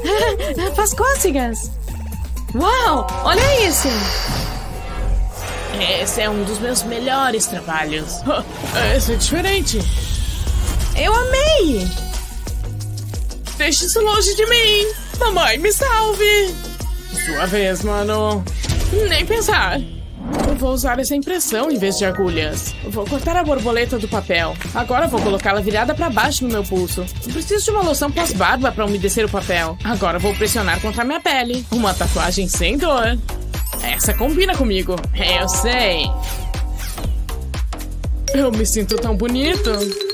Faz cócegas! Uau, olha isso! Esse é um dos meus melhores trabalhos. Esse é diferente. Eu amei! Deixe isso longe de mim. Mamãe, me salve. Sua vez, mano. Nem pensar. Eu vou usar essa impressão em vez de agulhas. Vou cortar a borboleta do papel. Agora vou colocá-la virada para baixo no meu pulso. Preciso de uma loção pós-barba para umedecer o papel. Agora vou pressionar contra minha pele. Uma tatuagem sem dor. Essa combina comigo. Eu sei. Eu me sinto tão bonito.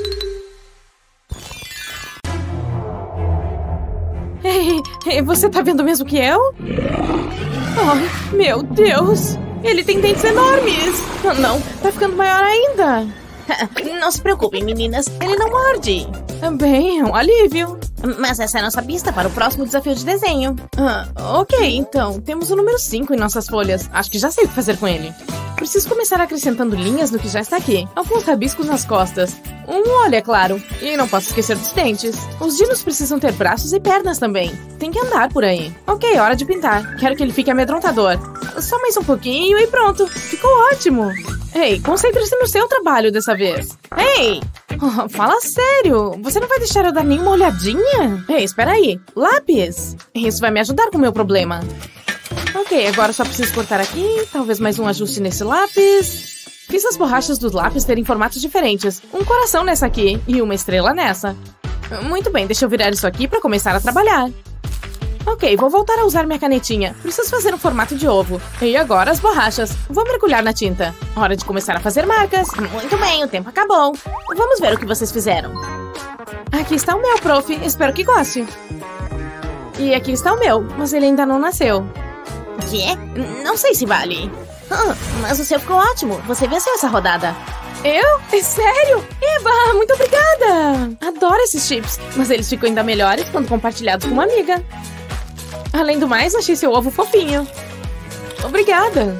Ei, você tá vendo mesmo que eu? Oh, meu Deus! Ele tem dentes enormes! Não, tá ficando maior ainda! Não se preocupem, meninas. Ele não morde. Bem, é um alívio. Mas essa é a nossa pista para o próximo desafio de desenho. Ok, então. Temos o número 5 em nossas folhas. Acho que já sei o que fazer com ele. Preciso começar acrescentando linhas no que já está aqui. Alguns rabiscos nas costas. Um olho, é claro. E não posso esquecer dos dentes. Os dinos precisam ter braços e pernas também. Tem que andar por aí. Ok, hora de pintar. Quero que ele fique amedrontador. Só mais um pouquinho e pronto. Ficou ótimo. Ei, concentre-se no seu trabalho dessa vez. Ei! Oh, fala sério. Você não vai deixar eu dar nenhuma olhadinha? Ei, espera aí. Lápis. Isso vai me ajudar com o meu problema. Ok, agora só preciso cortar aqui. Talvez mais um ajuste nesse lápis. Fiz as borrachas dos lápis terem formatos diferentes. Um coração nessa aqui e uma estrela nessa. Muito bem, deixa eu virar isso aqui para começar a trabalhar. Ok, vou voltar a usar minha canetinha. Preciso fazer um formato de ovo. E agora as borrachas. Vou mergulhar na tinta. Hora de começar a fazer marcas. Muito bem, o tempo acabou. Vamos ver o que vocês fizeram. Aqui está o meu, prof. Espero que goste. E aqui está o meu, mas ele ainda não nasceu. Quê? Não sei se vale. Mas o seu ficou ótimo. Você venceu essa rodada. Eu? É sério? Eba, muito obrigada! Adoro esses chips, mas eles ficam ainda melhores quando compartilhados com uma amiga. Além do mais, achei seu ovo fofinho. Obrigada!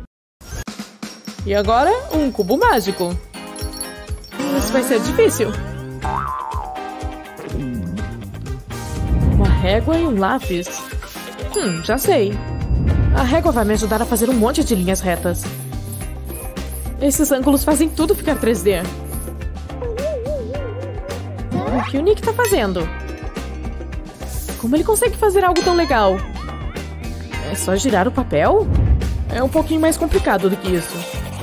E agora, um cubo mágico. Isso vai ser difícil. Uma régua e um lápis. Já sei. A régua vai me ajudar a fazer um monte de linhas retas. Esses ângulos fazem tudo ficar 3D. O que o Nick tá fazendo? Como ele consegue fazer algo tão legal? É só girar o papel? É um pouquinho mais complicado do que isso.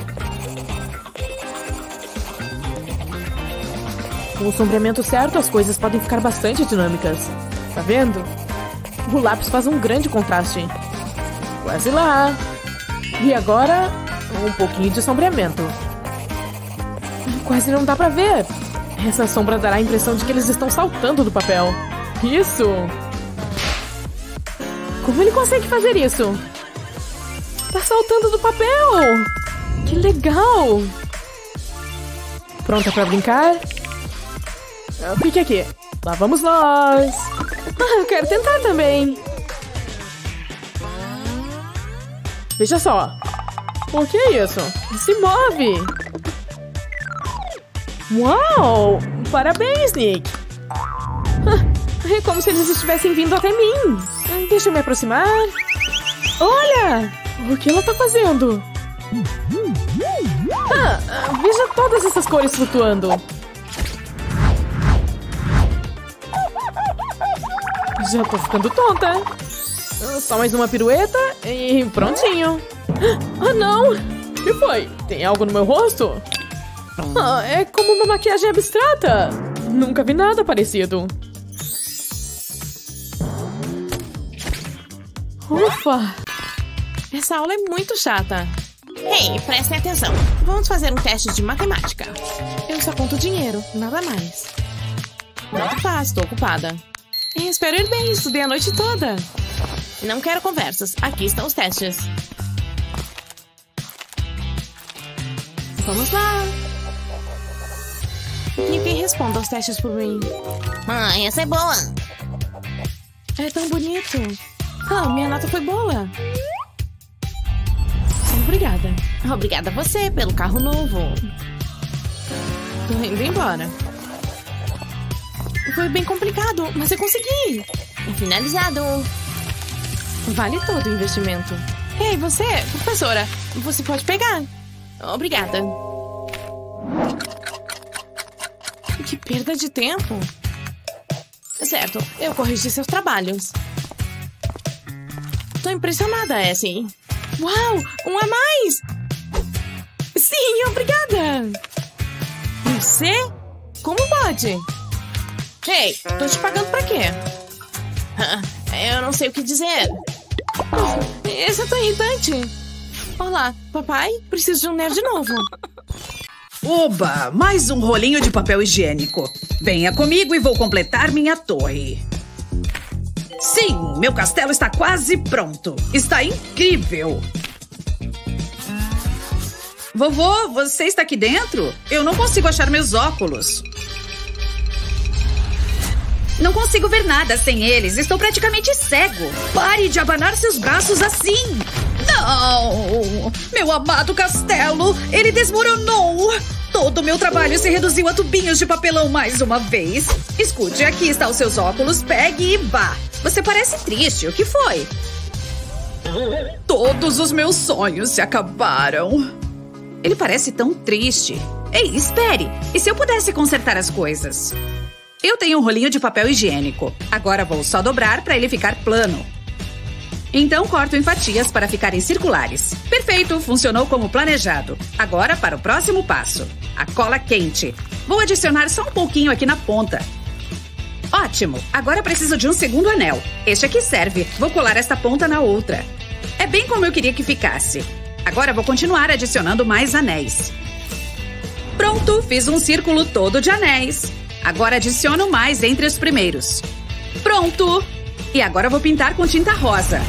Com o sombreamento certo, as coisas podem ficar bastante dinâmicas. Tá vendo? O lápis faz um grande contraste. Quase lá. E agora, um pouquinho de sombreamento. Quase não dá pra ver. Essa sombra dará a impressão de que eles estão saltando do papel. Isso! Como ele consegue fazer isso? Tá saltando do papel! Que legal! Pronta pra brincar? Fique aqui. Lá vamos nós! Eu quero tentar também! Veja só! O que é isso? Se move! Uau! Parabéns, Nick! É como se eles estivessem vindo até mim! Deixa eu me aproximar! Olha! O que ela tá fazendo? Veja todas essas cores flutuando! Já tô ficando tonta! Só mais uma pirueta e prontinho! Ah, não! O que foi? Tem algo no meu rosto? É como uma maquiagem abstrata! Nunca vi nada parecido! Ufa! Essa aula é muito chata! Ei, prestem atenção. Vamos fazer um teste de matemática. Eu só conto dinheiro, nada mais. Muito fácil, tô ocupada. Espero ir bem, estudei a noite toda. Não quero conversas. Aqui estão os testes. Vamos lá. E quem responda aos testes por mim? Essa é boa. É tão bonito. Minha nota foi boa. Obrigada. Obrigada a você pelo carro novo. Tô indo embora. Foi bem complicado, mas eu consegui. Finalizado. Vale todo o investimento. Ei, você, professora, Você pode pegar. Obrigada. Que perda de tempo. Certo, eu corrigi seus trabalhos. Tô impressionada, Essie. Uau, um a mais! Sim, obrigada! Você? Como pode? Ei, tô te pagando pra quê? Eu não sei o que dizer. Esse é tão irritante. Olá, papai, preciso de um nerd novo. Oba, mais um rolinho de papel higiênico. Venha comigo e vou completar minha torre. Sim, meu castelo está quase pronto. Está incrível. Vovô, você está aqui dentro? Eu não consigo achar meus óculos. Não consigo ver nada sem eles. Estou praticamente cego. Pare de abanar seus braços assim. Não! Meu amado castelo, ele desmoronou. Todo o meu trabalho se reduziu a tubinhos de papelão mais uma vez. Escute, aqui está os seus óculos. Pegue e vá. Você parece triste. O que foi? Todos os meus sonhos se acabaram. Ele parece tão triste. Ei, espere. E se eu pudesse consertar as coisas? Eu tenho um rolinho de papel higiênico. Agora vou só dobrar para ele ficar plano. Então corto em fatias para ficarem circulares. Perfeito, funcionou como planejado. Agora para o próximo passo. A cola quente. Vou adicionar só um pouquinho aqui na ponta. Ótimo, agora preciso de um segundo anel. Este aqui serve. Vou colar esta ponta na outra. É bem como eu queria que ficasse. Agora vou continuar adicionando mais anéis. Pronto, fiz um círculo todo de anéis. Agora adiciono mais entre os primeiros. Pronto! E agora vou pintar com tinta rosa.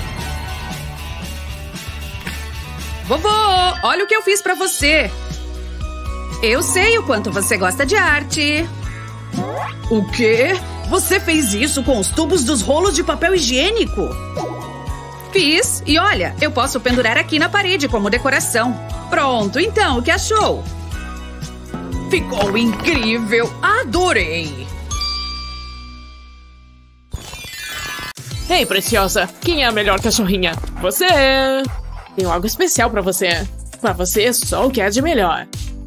Vovô, olha o que eu fiz pra você. Eu sei o quanto você gosta de arte. O quê? Você fez isso com os tubos dos rolos de papel higiênico? Fiz. E olha, eu posso pendurar aqui na parede como decoração. Pronto, então, o que achou? Ficou incrível! Adorei! Ei, preciosa, quem é a melhor cachorrinha? Você! Tenho algo especial pra você. Pra você, só o que é de melhor.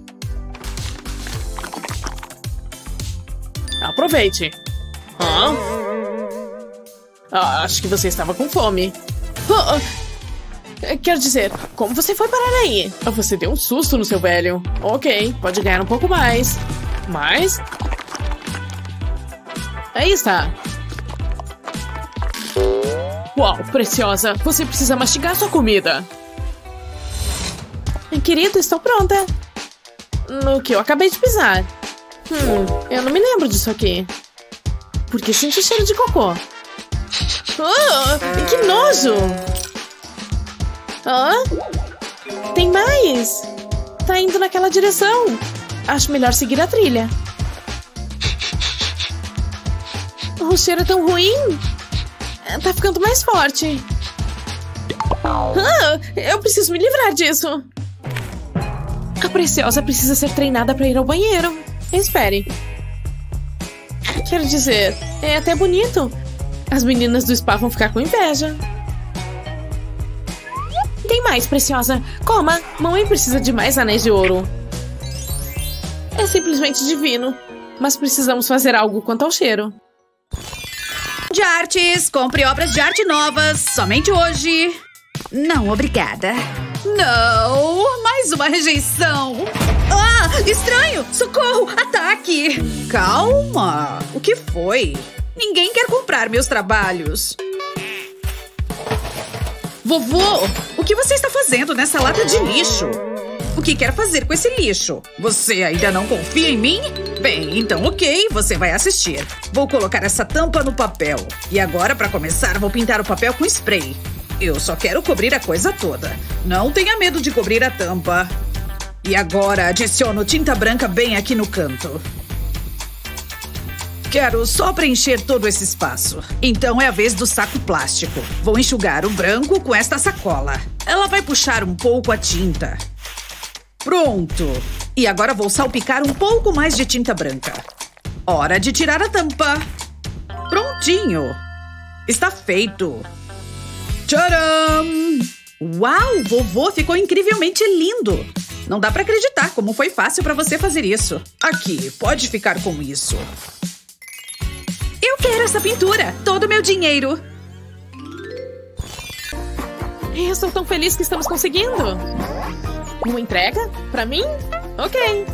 Aproveite. Acho que você estava com fome. Quer dizer, como você foi parar aí? Você deu um susto no seu velho. Ok, pode ganhar um pouco mais. Mais? Aí está. Uau, preciosa, você precisa mastigar sua comida. Querido, estou pronta. No que eu acabei de pisar. Eu não me lembro disso aqui. Porque senti cheiro de cocô. Que nojo! Tem mais! Tá indo naquela direção. Acho melhor seguir a trilha. O cheiro é tão ruim. Tá ficando mais forte. Eu preciso me livrar disso. A preciosa precisa ser treinada pra ir ao banheiro. Espere. Quero dizer, é até bonito. As meninas do spa vão ficar com inveja. Tem mais, preciosa. Coma. Mamãe precisa de mais anéis de ouro. É simplesmente divino. Mas precisamos fazer algo quanto ao cheiro. De artes, compre obras de arte novas, somente hoje. Não, obrigada. Não, mais uma rejeição. Estranho, socorro, ataque. Calma, o que foi? Ninguém quer comprar meus trabalhos. Vovô, o que você está fazendo nessa lata de lixo? O que quer fazer com esse lixo? Você ainda não confia em mim? Bem, então ok, você vai assistir. Vou colocar essa tampa no papel. E agora, para começar, vou pintar o papel com spray. Eu só quero cobrir a coisa toda. Não tenha medo de cobrir a tampa. E agora, adiciono tinta branca bem aqui no canto. Quero só preencher todo esse espaço. Então é a vez do saco plástico. Vou enxugar o branco com esta sacola. Ela vai puxar um pouco a tinta. Pronto! E agora vou salpicar um pouco mais de tinta branca. Hora de tirar a tampa. Prontinho! Está feito! Tcharam! Uau, vovô ficou incrivelmente lindo. Não dá pra acreditar como foi fácil pra você fazer isso. Aqui, pode ficar com isso. Eu quero essa pintura, todo o meu dinheiro. Eu estou tão feliz que estamos conseguindo. Uma entrega? Pra mim? Ok.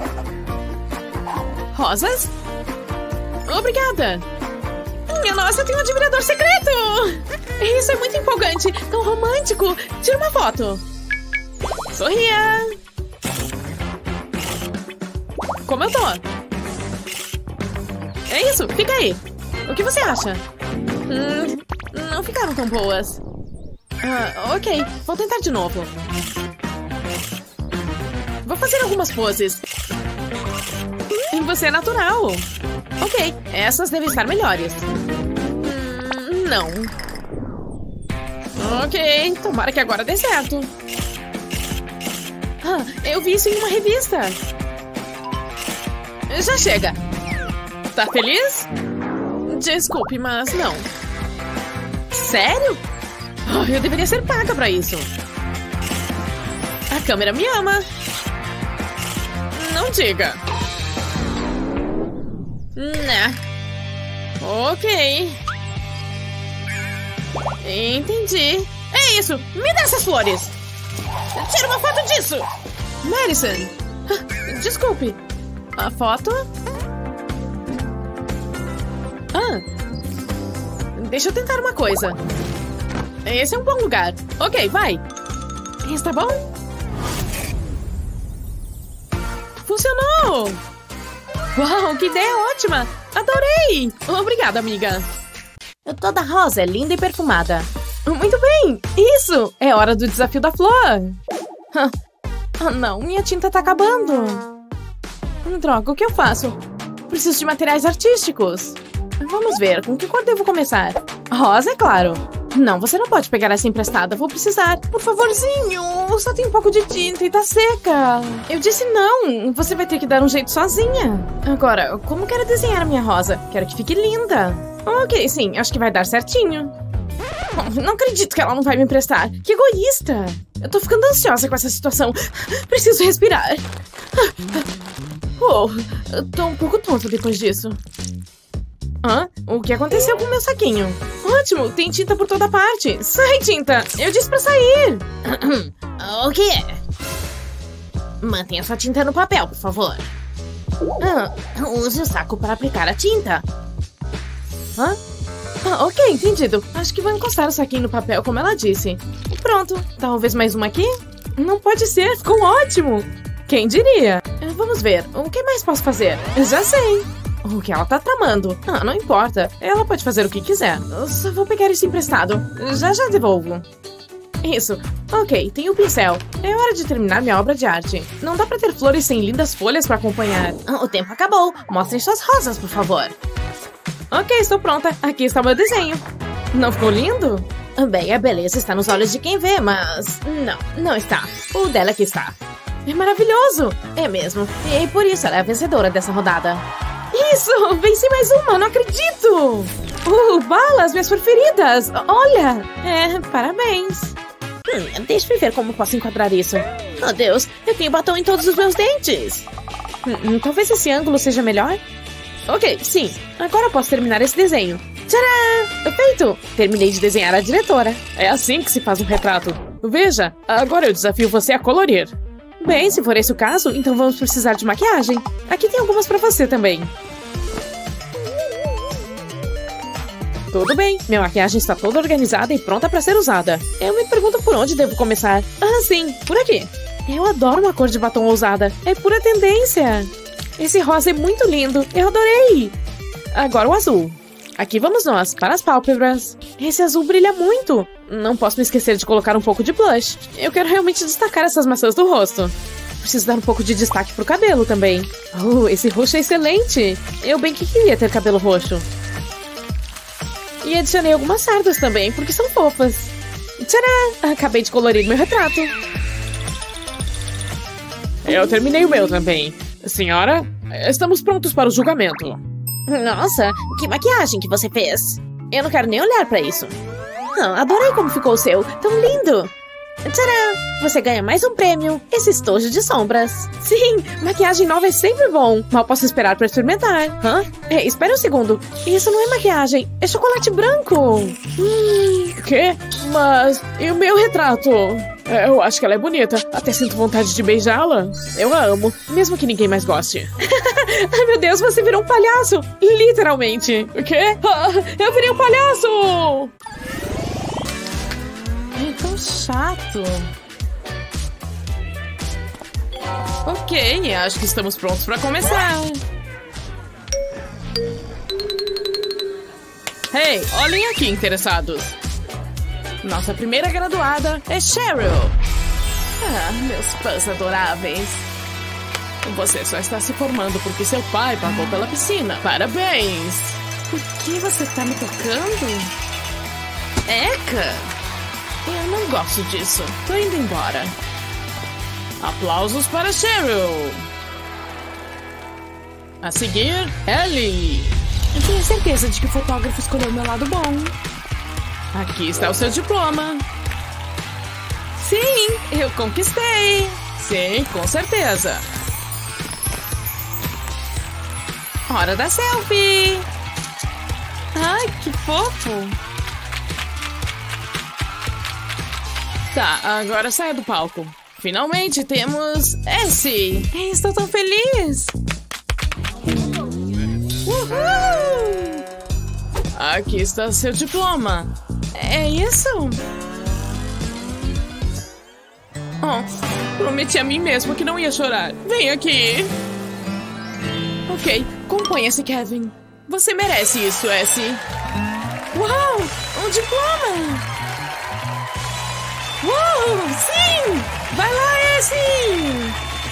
Rosas? Obrigada. Minha nossa, eu tenho um admirador secreto! Isso é muito empolgante, tão romântico. Tira uma foto. Sorria. Como eu tô? É isso, fica aí. O que você acha? Não ficaram tão boas. Ok, vou tentar de novo. Vou fazer algumas poses. E você é natural. Ok, essas devem estar melhores. Não. Ok, tomara que agora dê certo. Eu vi isso em uma revista. Já chega. Tá feliz? Desculpe, mas não. Sério? Eu deveria ser paga pra isso. A câmera me ama. Não diga. Né. Ok. Entendi. É isso. Me dá essas flores. Tira uma foto disso. Madison. Desculpe. A foto? Deixa eu tentar uma coisa. Esse é um bom lugar. Ok, vai. Está bom? Funcionou! Uau, que ideia ótima! Adorei! Obrigada, amiga. Toda rosa é linda e perfumada. Muito bem! Isso! É hora do desafio da flor! Não, minha tinta tá acabando. Droga, o que eu faço? Preciso de materiais artísticos. Vamos ver, com que cor devo começar? Rosa, é claro. Não, você não pode pegar essa emprestada. Vou precisar. Por favorzinho, só tem um pouco de tinta e tá seca. Eu disse não. Você vai ter que dar um jeito sozinha. Agora, como quero desenhar a minha rosa? Quero que fique linda. Ok, sim, acho que vai dar certinho. Não acredito que ela não vai me emprestar. Que egoísta. Eu tô ficando ansiosa com essa situação. Preciso respirar. Eu tô um pouco tonta depois disso. O que aconteceu com o meu saquinho? Ótimo, tem tinta por toda parte. Sai, tinta! Eu disse pra sair! O que é? Mantenha sua tinta no papel, por favor. Use o saco para aplicar a tinta. Ok, entendido. Acho que vou encostar o saquinho no papel, como ela disse. Pronto. Talvez mais uma aqui? Não pode ser, ficou ótimo! Quem diria? Vamos ver, o que mais posso fazer? Já sei! O que ela tá tramando? Não importa. Ela pode fazer o que quiser. Eu só vou pegar isso emprestado. Já devolvo. Isso. Ok, tem o pincel. É hora de terminar minha obra de arte. Não dá pra ter flores sem lindas folhas pra acompanhar. O tempo acabou. Mostrem suas rosas, por favor. Ok, estou pronta. Aqui está o meu desenho. Não ficou lindo? Bem, a beleza está nos olhos de quem vê, mas... Não está. O dela aqui está. É maravilhoso. É mesmo. E por isso ela é a vencedora dessa rodada. Isso! Venci mais uma, não acredito! Balas, minhas preferidas! Olha! Parabéns! Deixa-me ver como posso enquadrar isso. Oh, Deus, eu tenho batom em todos os meus dentes! Talvez esse ângulo seja melhor? Ok, sim. Agora posso terminar esse desenho. Tcharam! Feito! Terminei de desenhar a diretora. É assim que se faz um retrato. Veja, agora eu desafio você a colorir. Bem, se for esse o caso, então vamos precisar de maquiagem. Aqui tem algumas pra você também. Tudo bem, minha maquiagem está toda organizada e pronta pra ser usada. Eu me pergunto por onde devo começar. Sim, por aqui. Eu adoro uma cor de batom ousada. É pura tendência. Esse rosa é muito lindo. Eu adorei. Agora o azul. Aqui vamos nós, para as pálpebras. Esse azul brilha muito. Não posso me esquecer de colocar um pouco de blush. Eu quero realmente destacar essas maçãs do rosto. Preciso dar um pouco de destaque pro cabelo também. Esse roxo é excelente. Eu bem que queria ter cabelo roxo. E adicionei algumas sardas também, porque são fofas. Tcharam! Acabei de colorir meu retrato. Eu terminei o meu também. Senhora, estamos prontos para o julgamento. Nossa, que maquiagem que você fez. Eu não quero nem olhar pra isso. Adorei como ficou o seu. Tão lindo. Tcharam! Você ganha mais um prêmio, esse estojo de sombras. Sim, maquiagem nova é sempre bom. Mal posso esperar pra experimentar. Hã? Espera um segundo. Isso não é maquiagem, é chocolate branco. Quê? Mas e o meu retrato? Eu acho que ela é bonita. Até sinto vontade de beijá-la. Eu a amo, mesmo que ninguém mais goste. Ai, meu Deus, você virou um palhaço. Literalmente. O quê? Eu virei um palhaço! É tão chato. Ok, acho que estamos prontos para começar. Hey, olhem aqui, interessados. Nossa primeira graduada é Cheryl. Meus fãs adoráveis. Você só está se formando porque seu pai pagou pela piscina. Parabéns! Por que você tá me tocando? Eca! Eu não gosto disso. Tô indo embora. Aplausos para Cheryl. A seguir, Ellie. Eu tenho certeza de que o fotógrafo escolheu o meu lado bom. Aqui está o seu diploma. Sim, eu conquistei. Sim, com certeza. Hora da selfie. Ai, que fofo. Tá, agora saia do palco. Finalmente temos esse. Estou tão feliz. Uhul! Aqui está seu diploma. É isso? Prometi a mim mesmo que não ia chorar. Vem aqui. Ok, componha-se, Kevin. Você merece isso, Essie. Uau, um diploma! Uau, sim! Vai lá, Essie!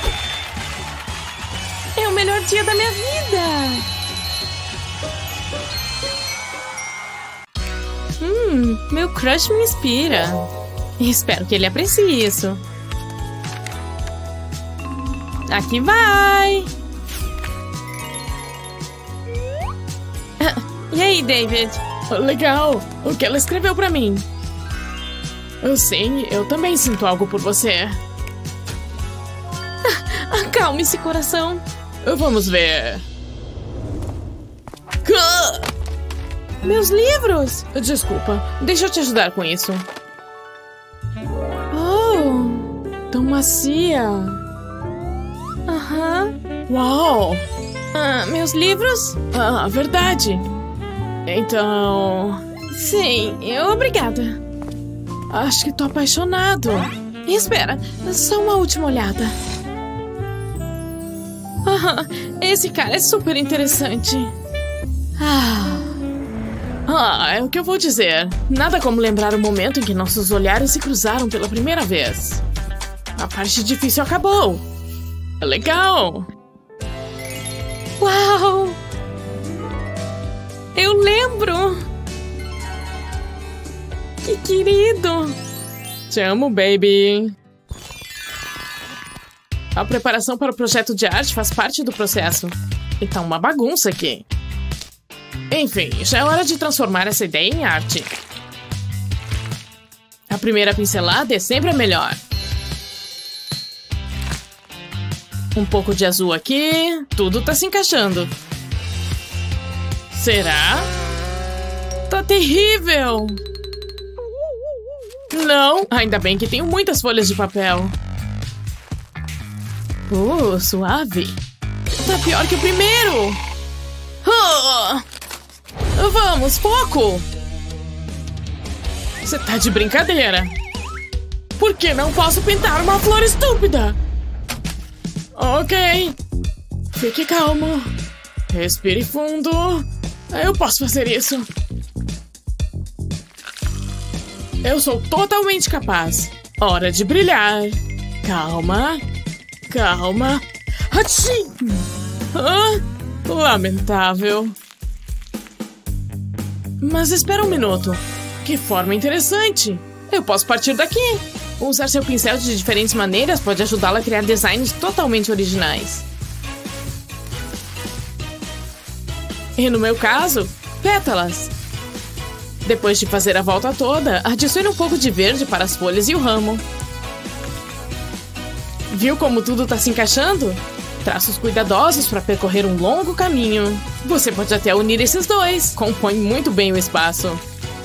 É o melhor dia da minha vida! Meu crush me inspira. Espero que ele aprecie isso. Aqui vai! E aí, David? Legal! O que ela escreveu pra mim? Sim, eu também sinto algo por você. Acalme-se, coração. Vamos ver. Meus livros! Desculpa, deixa eu te ajudar com isso. Oh, tão macia. Uau! Meus livros? Verdade. Então... Sim, obrigada. Acho que tô apaixonado. Espera, só uma última olhada. Esse cara é super interessante. É o que eu vou dizer. Nada como lembrar o momento em que nossos olhares se cruzaram pela primeira vez. A parte difícil acabou. É legal. Uau! Eu lembro! Que querido! Te amo, baby. A preparação para o projeto de arte faz parte do processo. E tá uma bagunça aqui. Enfim, já é hora de transformar essa ideia em arte. A primeira pincelada é sempre a melhor. Um pouco de azul aqui. Tudo tá se encaixando. Será? Tá terrível! Não, ainda bem que tenho muitas folhas de papel. Suave. Tá pior que o primeiro. Vamos, foco! Você tá de brincadeira. Por que não posso pintar uma flor estúpida? Ok. Fique calmo. Respire fundo. Eu posso fazer isso. Eu sou totalmente capaz. Hora de brilhar. Calma. Calma. Achim! Lamentável. Mas espera um minuto. Que forma interessante. Eu posso partir daqui. Usar seu pincel de diferentes maneiras pode ajudá-la a criar designs totalmente originais. E no meu caso, pétalas. Depois de fazer a volta toda, adicione um pouco de verde para as folhas e o ramo. Viu como tudo está se encaixando? Traços cuidadosos para percorrer um longo caminho. Você pode até unir esses dois. Compõe muito bem o espaço.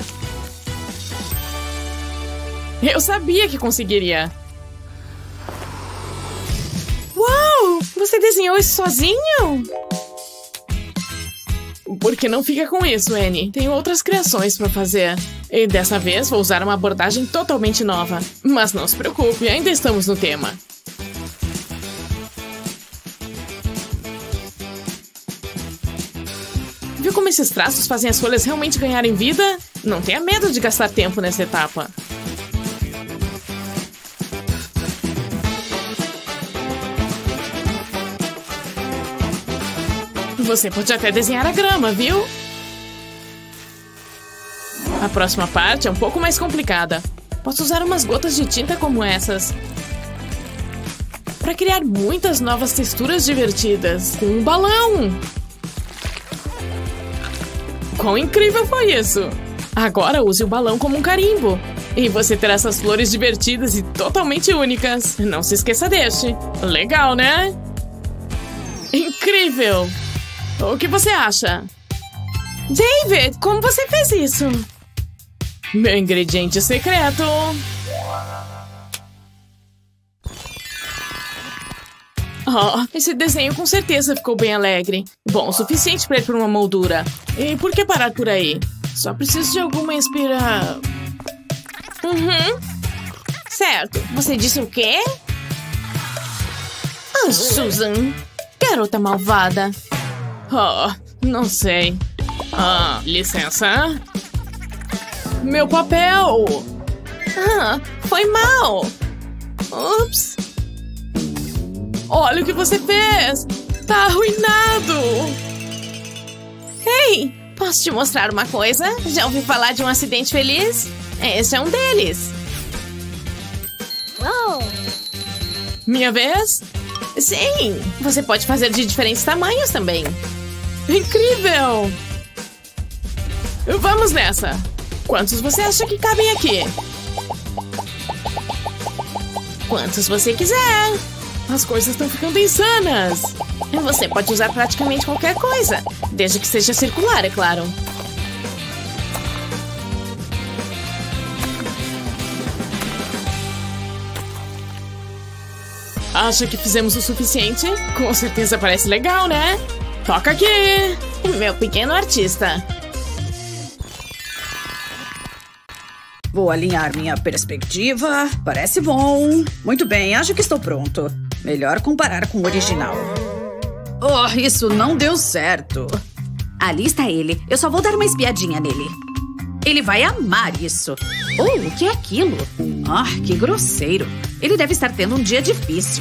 Eu sabia que conseguiria. Uau! Você desenhou isso sozinho? Por que não fica com isso, Annie? Tenho outras criações para fazer. E dessa vez vou usar uma abordagem totalmente nova. Mas não se preocupe, ainda estamos no tema. Viu como esses traços fazem as folhas realmente ganharem vida? Não tenha medo de gastar tempo nessa etapa. Você pode até desenhar a grama, viu? A próxima parte é um pouco mais complicada. Posso usar umas gotas de tinta como essas para criar muitas novas texturas divertidas com um balão. Quão incrível foi isso! Agora use o balão como um carimbo. E você terá essas flores divertidas e totalmente únicas. Não se esqueça deste. Legal, né? Incrível! O que você acha? David, como você fez isso? Meu ingrediente secreto. Oh, esse desenho com certeza ficou bem alegre. Bom o suficiente para ir para uma moldura. E por que parar por aí? Só preciso de alguma Certo. Você disse o quê? Ah, Susan. Garota malvada. Oh, não sei. Licença. Meu papel! Foi mal. Ups. Olha o que você fez! Tá arruinado! Ei, posso te mostrar uma coisa? Já ouviu falar de um acidente feliz? Este é um deles. Minha vez? Sim, você pode fazer de diferentes tamanhos também. Incrível! Vamos nessa! Quantos você acha que cabem aqui? Quantos você quiser. As coisas estão ficando insanas! Você pode usar praticamente qualquer coisa, desde que seja circular, é claro. Acha que fizemos o suficiente? Com certeza parece legal, né? Toca aqui! Meu pequeno artista. Vou alinhar minha perspectiva. Parece bom. Muito bem, acho que estou pronto. Melhor comparar com o original. Oh, isso não deu certo. Ali está ele. Eu só vou dar uma espiadinha nele. Ele vai amar isso. Oh, o que é aquilo? Ah, que grosseiro. Ele deve estar tendo um dia difícil.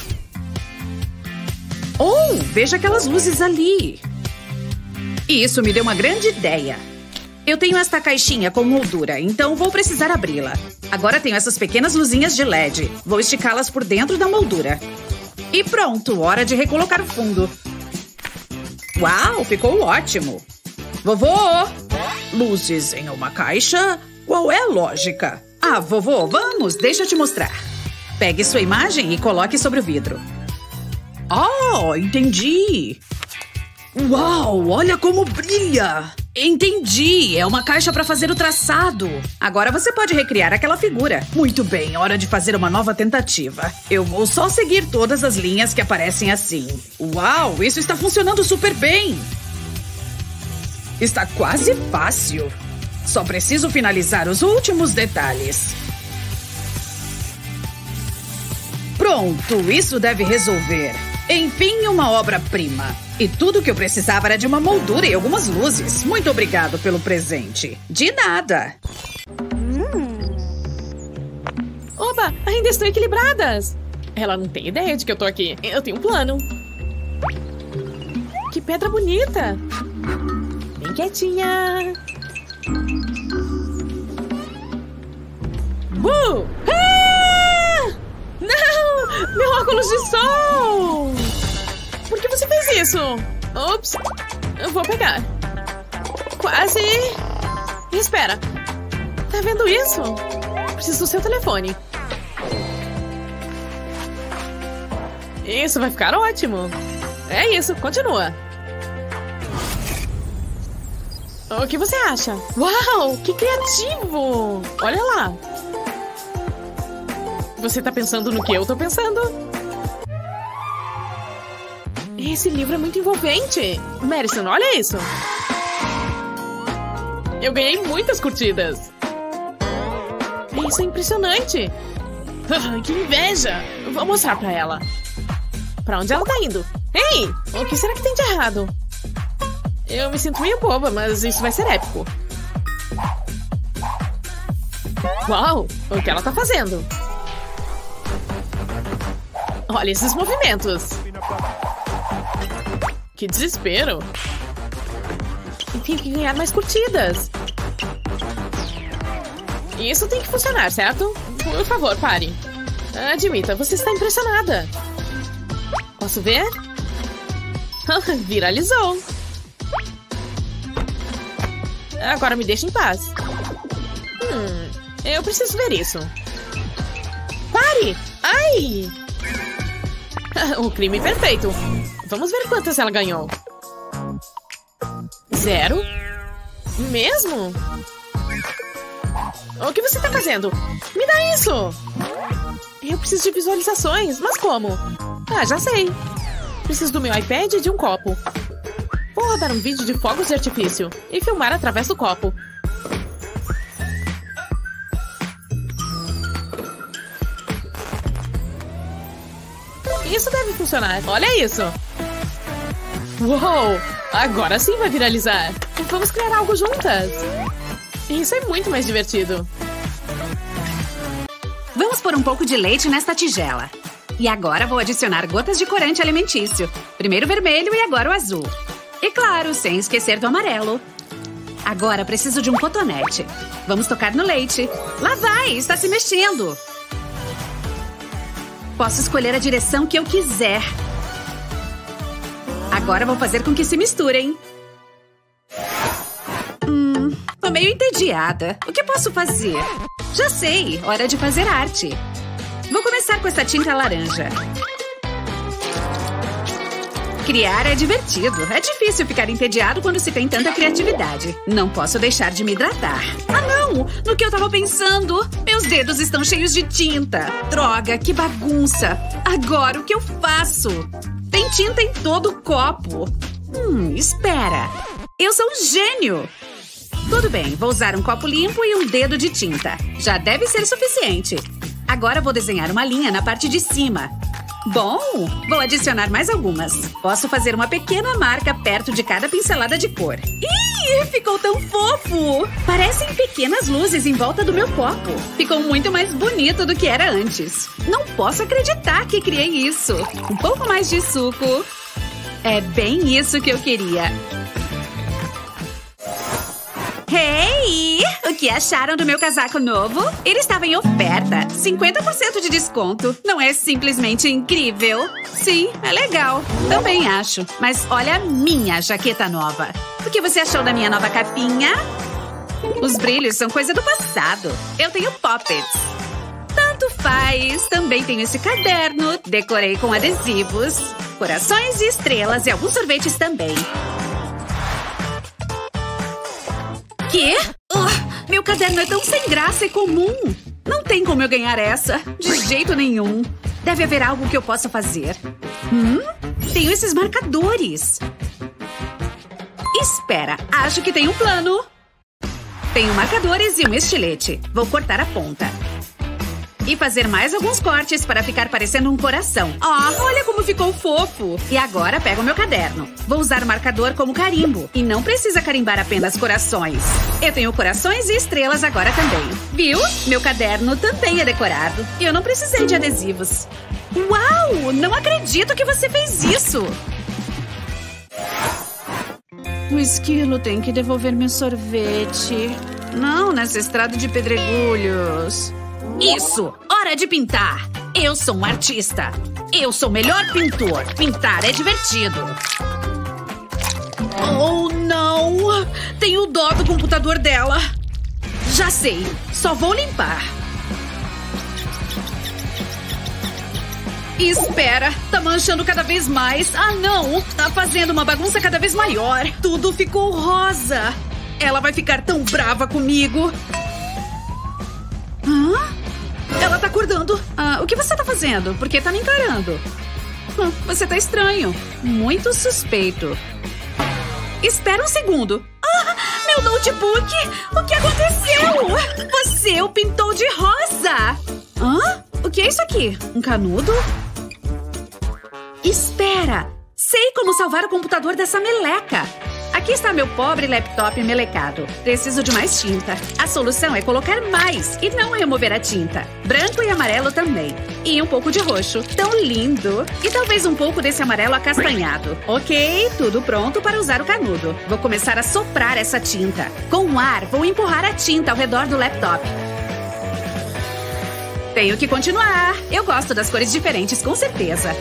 Oh, veja aquelas luzes ali. E isso me deu uma grande ideia. Eu tenho esta caixinha com moldura, então vou precisar abri-la. Agora tenho essas pequenas luzinhas de LED. Vou esticá-las por dentro da moldura. E pronto, hora de recolocar o fundo. Uau, ficou ótimo. Vovô! Luzes em uma caixa? Qual é a lógica? Ah, vovô, vamos, deixa eu te mostrar. Pegue sua imagem e coloque sobre o vidro. Oh, entendi. Uau, olha como brilha. Entendi, é uma caixa para fazer o traçado. Agora você pode recriar aquela figura. Muito bem, hora de fazer uma nova tentativa. Eu vou só seguir todas as linhas que aparecem assim. Uau, isso está funcionando super bem. Está quase fácil. Só preciso finalizar os últimos detalhes. Pronto, isso deve resolver. Enfim, uma obra-prima. E tudo que eu precisava era de uma moldura e algumas luzes. Muito obrigado pelo presente. De nada. Oba, ainda estão equilibradas. Ela não tem ideia de que eu tô aqui. Eu tenho um plano. Que pedra bonita. Bem quietinha. Ah! Não! Meu óculos de sol! Por que você fez isso? Ops! Eu vou pegar. Quase! Espera. Tá vendo isso? Preciso do seu telefone. Isso vai ficar ótimo. É isso, continua. O que você acha? Uau, que criativo! Olha lá. Você tá pensando no que eu tô pensando? Esse livro é muito envolvente. Madison, olha isso. Eu ganhei muitas curtidas. Isso é impressionante. Que inveja. Vou mostrar pra ela. Pra onde ela tá indo? Ei, o que será que tem de errado? Eu me sinto meio boba, mas isso vai ser épico. Uau, o que ela tá fazendo? Olha esses movimentos. Que desespero. Tem que ganhar mais curtidas. Isso tem que funcionar, certo? Por favor, pare. Admita, você está impressionada. Posso ver? Viralizou. Agora me deixa em paz. Eu preciso ver isso. Pare! Ai! O crime perfeito. Vamos ver quantas ela ganhou. 0? Mesmo? O que você tá fazendo? Me dá isso! Eu preciso de visualizações, mas como? Já sei. Preciso do meu iPad e de um copo. Vou rodar um vídeo de fogos de artifício e filmar através do copo. Isso deve funcionar. Olha isso. Uou! Agora sim vai viralizar. Vamos criar algo juntas. Isso é muito mais divertido. Vamos pôr um pouco de leite nesta tigela. E agora vou adicionar gotas de corante alimentício. Primeiro o vermelho e agora o azul. E claro, sem esquecer do amarelo. Agora preciso de um cotonete. Vamos tocar no leite. Lá vai, está se mexendo. Posso escolher a direção que eu quiser. Agora vou fazer com que se misturem. Tô meio entediada. O que posso fazer? Já sei, hora de fazer arte. Vou começar com essa tinta laranja. Criar é divertido. É difícil ficar entediado quando se tem tanta criatividade. Não posso deixar de me hidratar. Não! No que eu tava pensando? Meus dedos estão cheios de tinta. Droga, que bagunça. Agora o que eu faço? Tem tinta em todo o copo. Espera. Eu sou um gênio. Tudo bem, vou usar um copo limpo e um dedo de tinta. Já deve ser suficiente. Agora vou desenhar uma linha na parte de cima. Bom, vou adicionar mais algumas. Posso fazer uma pequena marca perto de cada pincelada de cor. Ih, ficou tão fofo! Parecem pequenas luzes em volta do meu copo. Ficou muito mais bonito do que era antes. Não posso acreditar que criei isso. Um pouco mais de suco. É bem isso que eu queria. Hey! O que acharam do meu casaco novo? Ele estava em oferta. 50% de desconto. Não é simplesmente incrível? Sim, é legal. Também acho. Mas olha a minha jaqueta nova. O que você achou da minha nova capinha? Os brilhos são coisa do passado. Eu tenho poppets. Tanto faz. Também tenho esse caderno. Decorei com adesivos, corações e estrelas e alguns sorvetes também. Quê? Meu caderno é tão sem graça e comum. Não tem como eu ganhar essa. De jeito nenhum. Deve haver algo que eu possa fazer. Tenho esses marcadores. Espera, acho que tenho um plano. Tenho marcadores e um estilete. Vou cortar a ponta. E fazer mais alguns cortes para ficar parecendo um coração. Olha como ficou fofo! E agora pego o meu caderno. Vou usar o marcador como carimbo. E não precisa carimbar apenas corações. Eu tenho corações e estrelas agora também. Viu? Meu caderno também é decorado. E eu não precisei de adesivos. Uau! Não acredito que você fez isso! O esquilo tem que devolver meu sorvete. Não nessa estrada de pedregulhos. Isso! Hora de pintar! Eu sou um artista! Eu sou o melhor pintor! Pintar é divertido! Oh, não! Tenho dó do computador dela! Já sei. Só vou limpar. Espera, tá manchando cada vez mais. Ah, não! Tá fazendo uma bagunça cada vez maior. Tudo ficou rosa. Ela vai ficar tão brava comigo. Hã? Ela tá acordando. O que você tá fazendo? Por que tá me encarando? Você tá estranho. Muito suspeito. Espera um segundo. Meu notebook! O que aconteceu? Você o pintou de rosa! O que é isso aqui? Um canudo? Espera! Sei como salvar o computador dessa meleca. Aqui está meu pobre laptop melecado. Preciso de mais tinta. A solução é colocar mais e não remover a tinta. Branco e amarelo também. E um pouco de roxo. Tão lindo! E talvez um pouco desse amarelo acastanhado. Ok, tudo pronto para usar o canudo. Vou começar a soprar essa tinta. Com o ar, vou empurrar a tinta ao redor do laptop. Tenho que continuar. Eu gosto das cores diferentes, com certeza.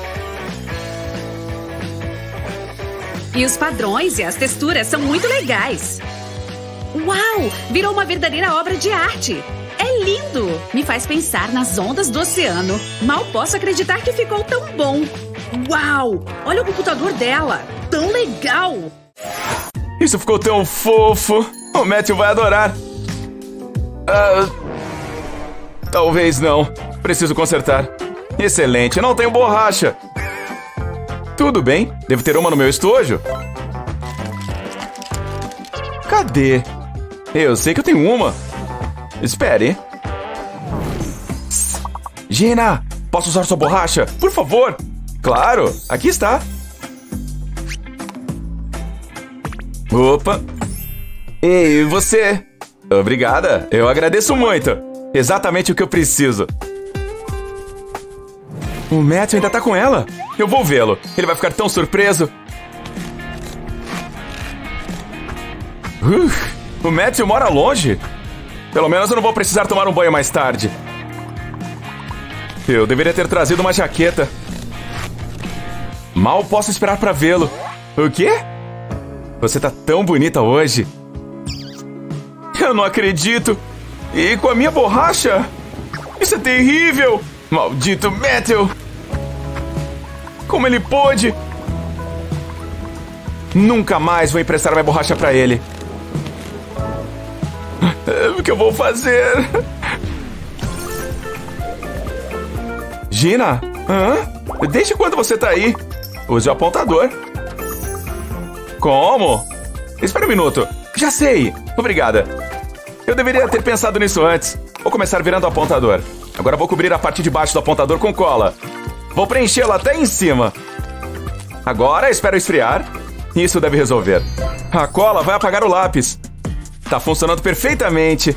E os padrões e as texturas são muito legais. Uau! Virou uma verdadeira obra de arte. É lindo! Me faz pensar nas ondas do oceano. Mal posso acreditar que ficou tão bom. Uau! Olha o computador dela. Tão legal! Isso ficou tão fofo. O Matthew vai adorar. Talvez não. Preciso consertar. Excelente, não tenho borracha. Tudo bem, devo ter uma no meu estojo. Cadê? Eu sei que eu tenho uma. Espere. Gina, posso usar sua borracha? Por favor. Claro, aqui está. Opa. Ei, você? Obrigada, eu agradeço muito. Exatamente o que eu preciso. O Matthew ainda tá com ela? Eu vou vê-lo. Ele vai ficar tão surpreso. O Matthew mora longe? Pelo menos eu não vou precisar tomar um banho mais tarde. Eu deveria ter trazido uma jaqueta. Mal posso esperar pra vê-lo. O quê? Você tá tão bonita hoje. Eu não acredito. E com a minha borracha? Isso é terrível. Maldito Matthew. Como ele pôde? Nunca mais vou emprestar minha borracha pra ele. O que eu vou fazer? Gina? Desde quando você tá aí? Use o apontador. Como? Espera um minuto. Já sei. Obrigada. Eu deveria ter pensado nisso antes. Vou começar virando o apontador. Agora vou cobrir a parte de baixo do apontador com cola. Vou preenchê-la até em cima. Agora espero esfriar. Isso deve resolver. A cola vai apagar o lápis. Tá funcionando perfeitamente.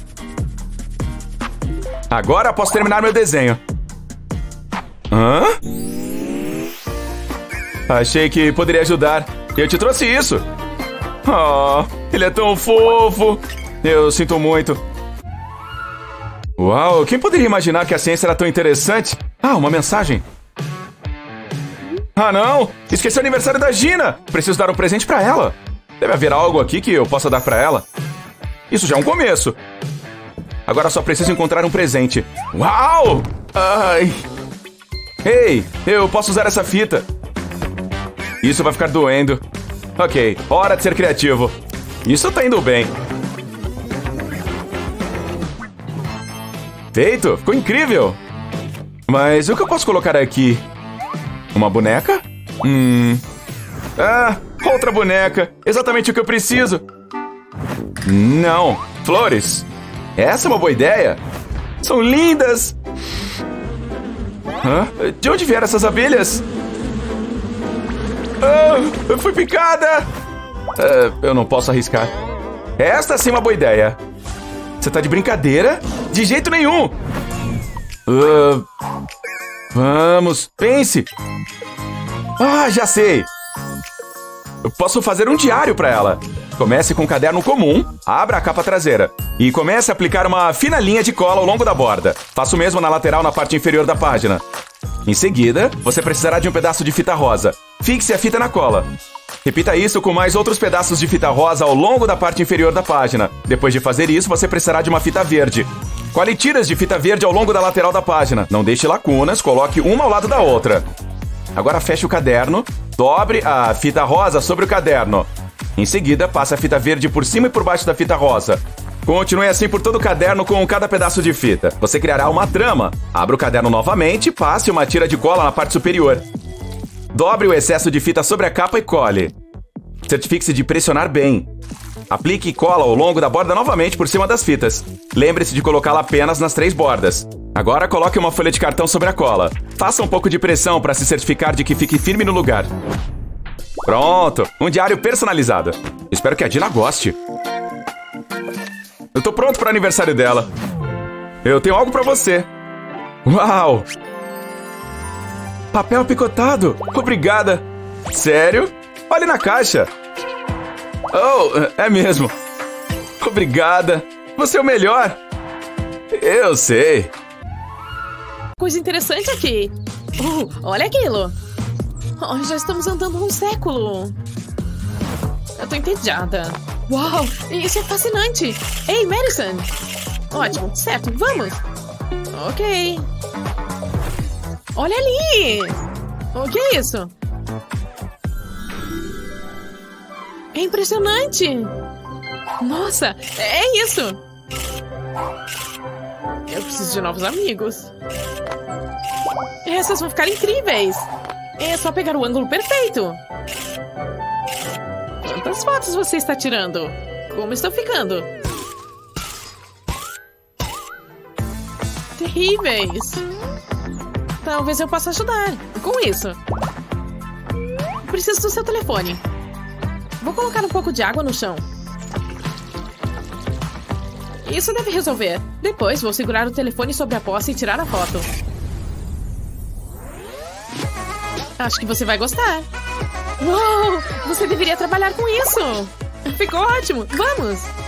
Agora posso terminar meu desenho. Achei que poderia ajudar. Eu te trouxe isso. Ele é tão fofo. Eu sinto muito. Uau, quem poderia imaginar que a ciência era tão interessante? Uma mensagem. Não! Esqueci o aniversário da Gina! Preciso dar um presente pra ela. Deve haver algo aqui que eu possa dar pra ela. Isso já é um começo. Agora só preciso encontrar um presente. Uau! Ai! Ei, eu posso usar essa fita. Isso vai ficar doendo. Ok, hora de ser criativo. Isso tá indo bem. Feito! Ficou incrível! Mas o que eu posso colocar aqui? Uma boneca? Outra boneca! Exatamente o que eu preciso! Não! Flores! Essa é uma boa ideia! São lindas! De onde vieram essas abelhas? Eu fui picada! Eu não posso arriscar. Esta sim é uma boa ideia. Você tá de brincadeira? De jeito nenhum! Vamos, pense! Já sei! Eu posso fazer um diário pra ela. Comece com um caderno comum, abra a capa traseira e comece a aplicar uma fina linha de cola ao longo da borda. Faça o mesmo na lateral na parte inferior da página. Em seguida, você precisará de um pedaço de fita rosa. Fixe a fita na cola. Repita isso com mais outros pedaços de fita rosa ao longo da parte inferior da página. Depois de fazer isso, você precisará de uma fita verde. Cole tiras de fita verde ao longo da lateral da página. Não deixe lacunas, coloque uma ao lado da outra. Agora feche o caderno, dobre a fita rosa sobre o caderno. Em seguida, passe a fita verde por cima e por baixo da fita rosa. Continue assim por todo o caderno com cada pedaço de fita. Você criará uma trama. Abra o caderno novamente e passe uma tira de cola na parte superior. Dobre o excesso de fita sobre a capa e cole. Certifique-se de pressionar bem. Aplique cola ao longo da borda novamente por cima das fitas. Lembre-se de colocá-la apenas nas 3 bordas. Agora coloque uma folha de cartão sobre a cola. Faça um pouco de pressão para se certificar de que fique firme no lugar. Pronto, um diário personalizado. Espero que a Dina goste. Eu tô pronto para o aniversário dela. Eu tenho algo para você. Uau! Papel picotado! Obrigada! Sério? Olhe na caixa! Oh, é mesmo! Obrigada! Você é o melhor! Eu sei! Coisa interessante aqui. Olha aquilo! Oh, já estamos andando um século! Eu tô entediada. Uau! Isso é fascinante! Ei, Madison! Ótimo, certo, vamos! Ok. Olha ali! O que é isso? É impressionante! Nossa, é isso! Eu preciso de novos amigos. Essas vão ficar incríveis! É só pegar o ângulo perfeito! Quantas fotos você está tirando? Como estou ficando? Terríveis! Talvez eu possa ajudar com isso. Preciso do seu telefone. Vou colocar um pouco de água no chão. Isso deve resolver. Depois vou segurar o telefone sobre a poça e tirar a foto. Acho que você vai gostar. Uou! Você deveria trabalhar com isso. Ficou ótimo. Vamos!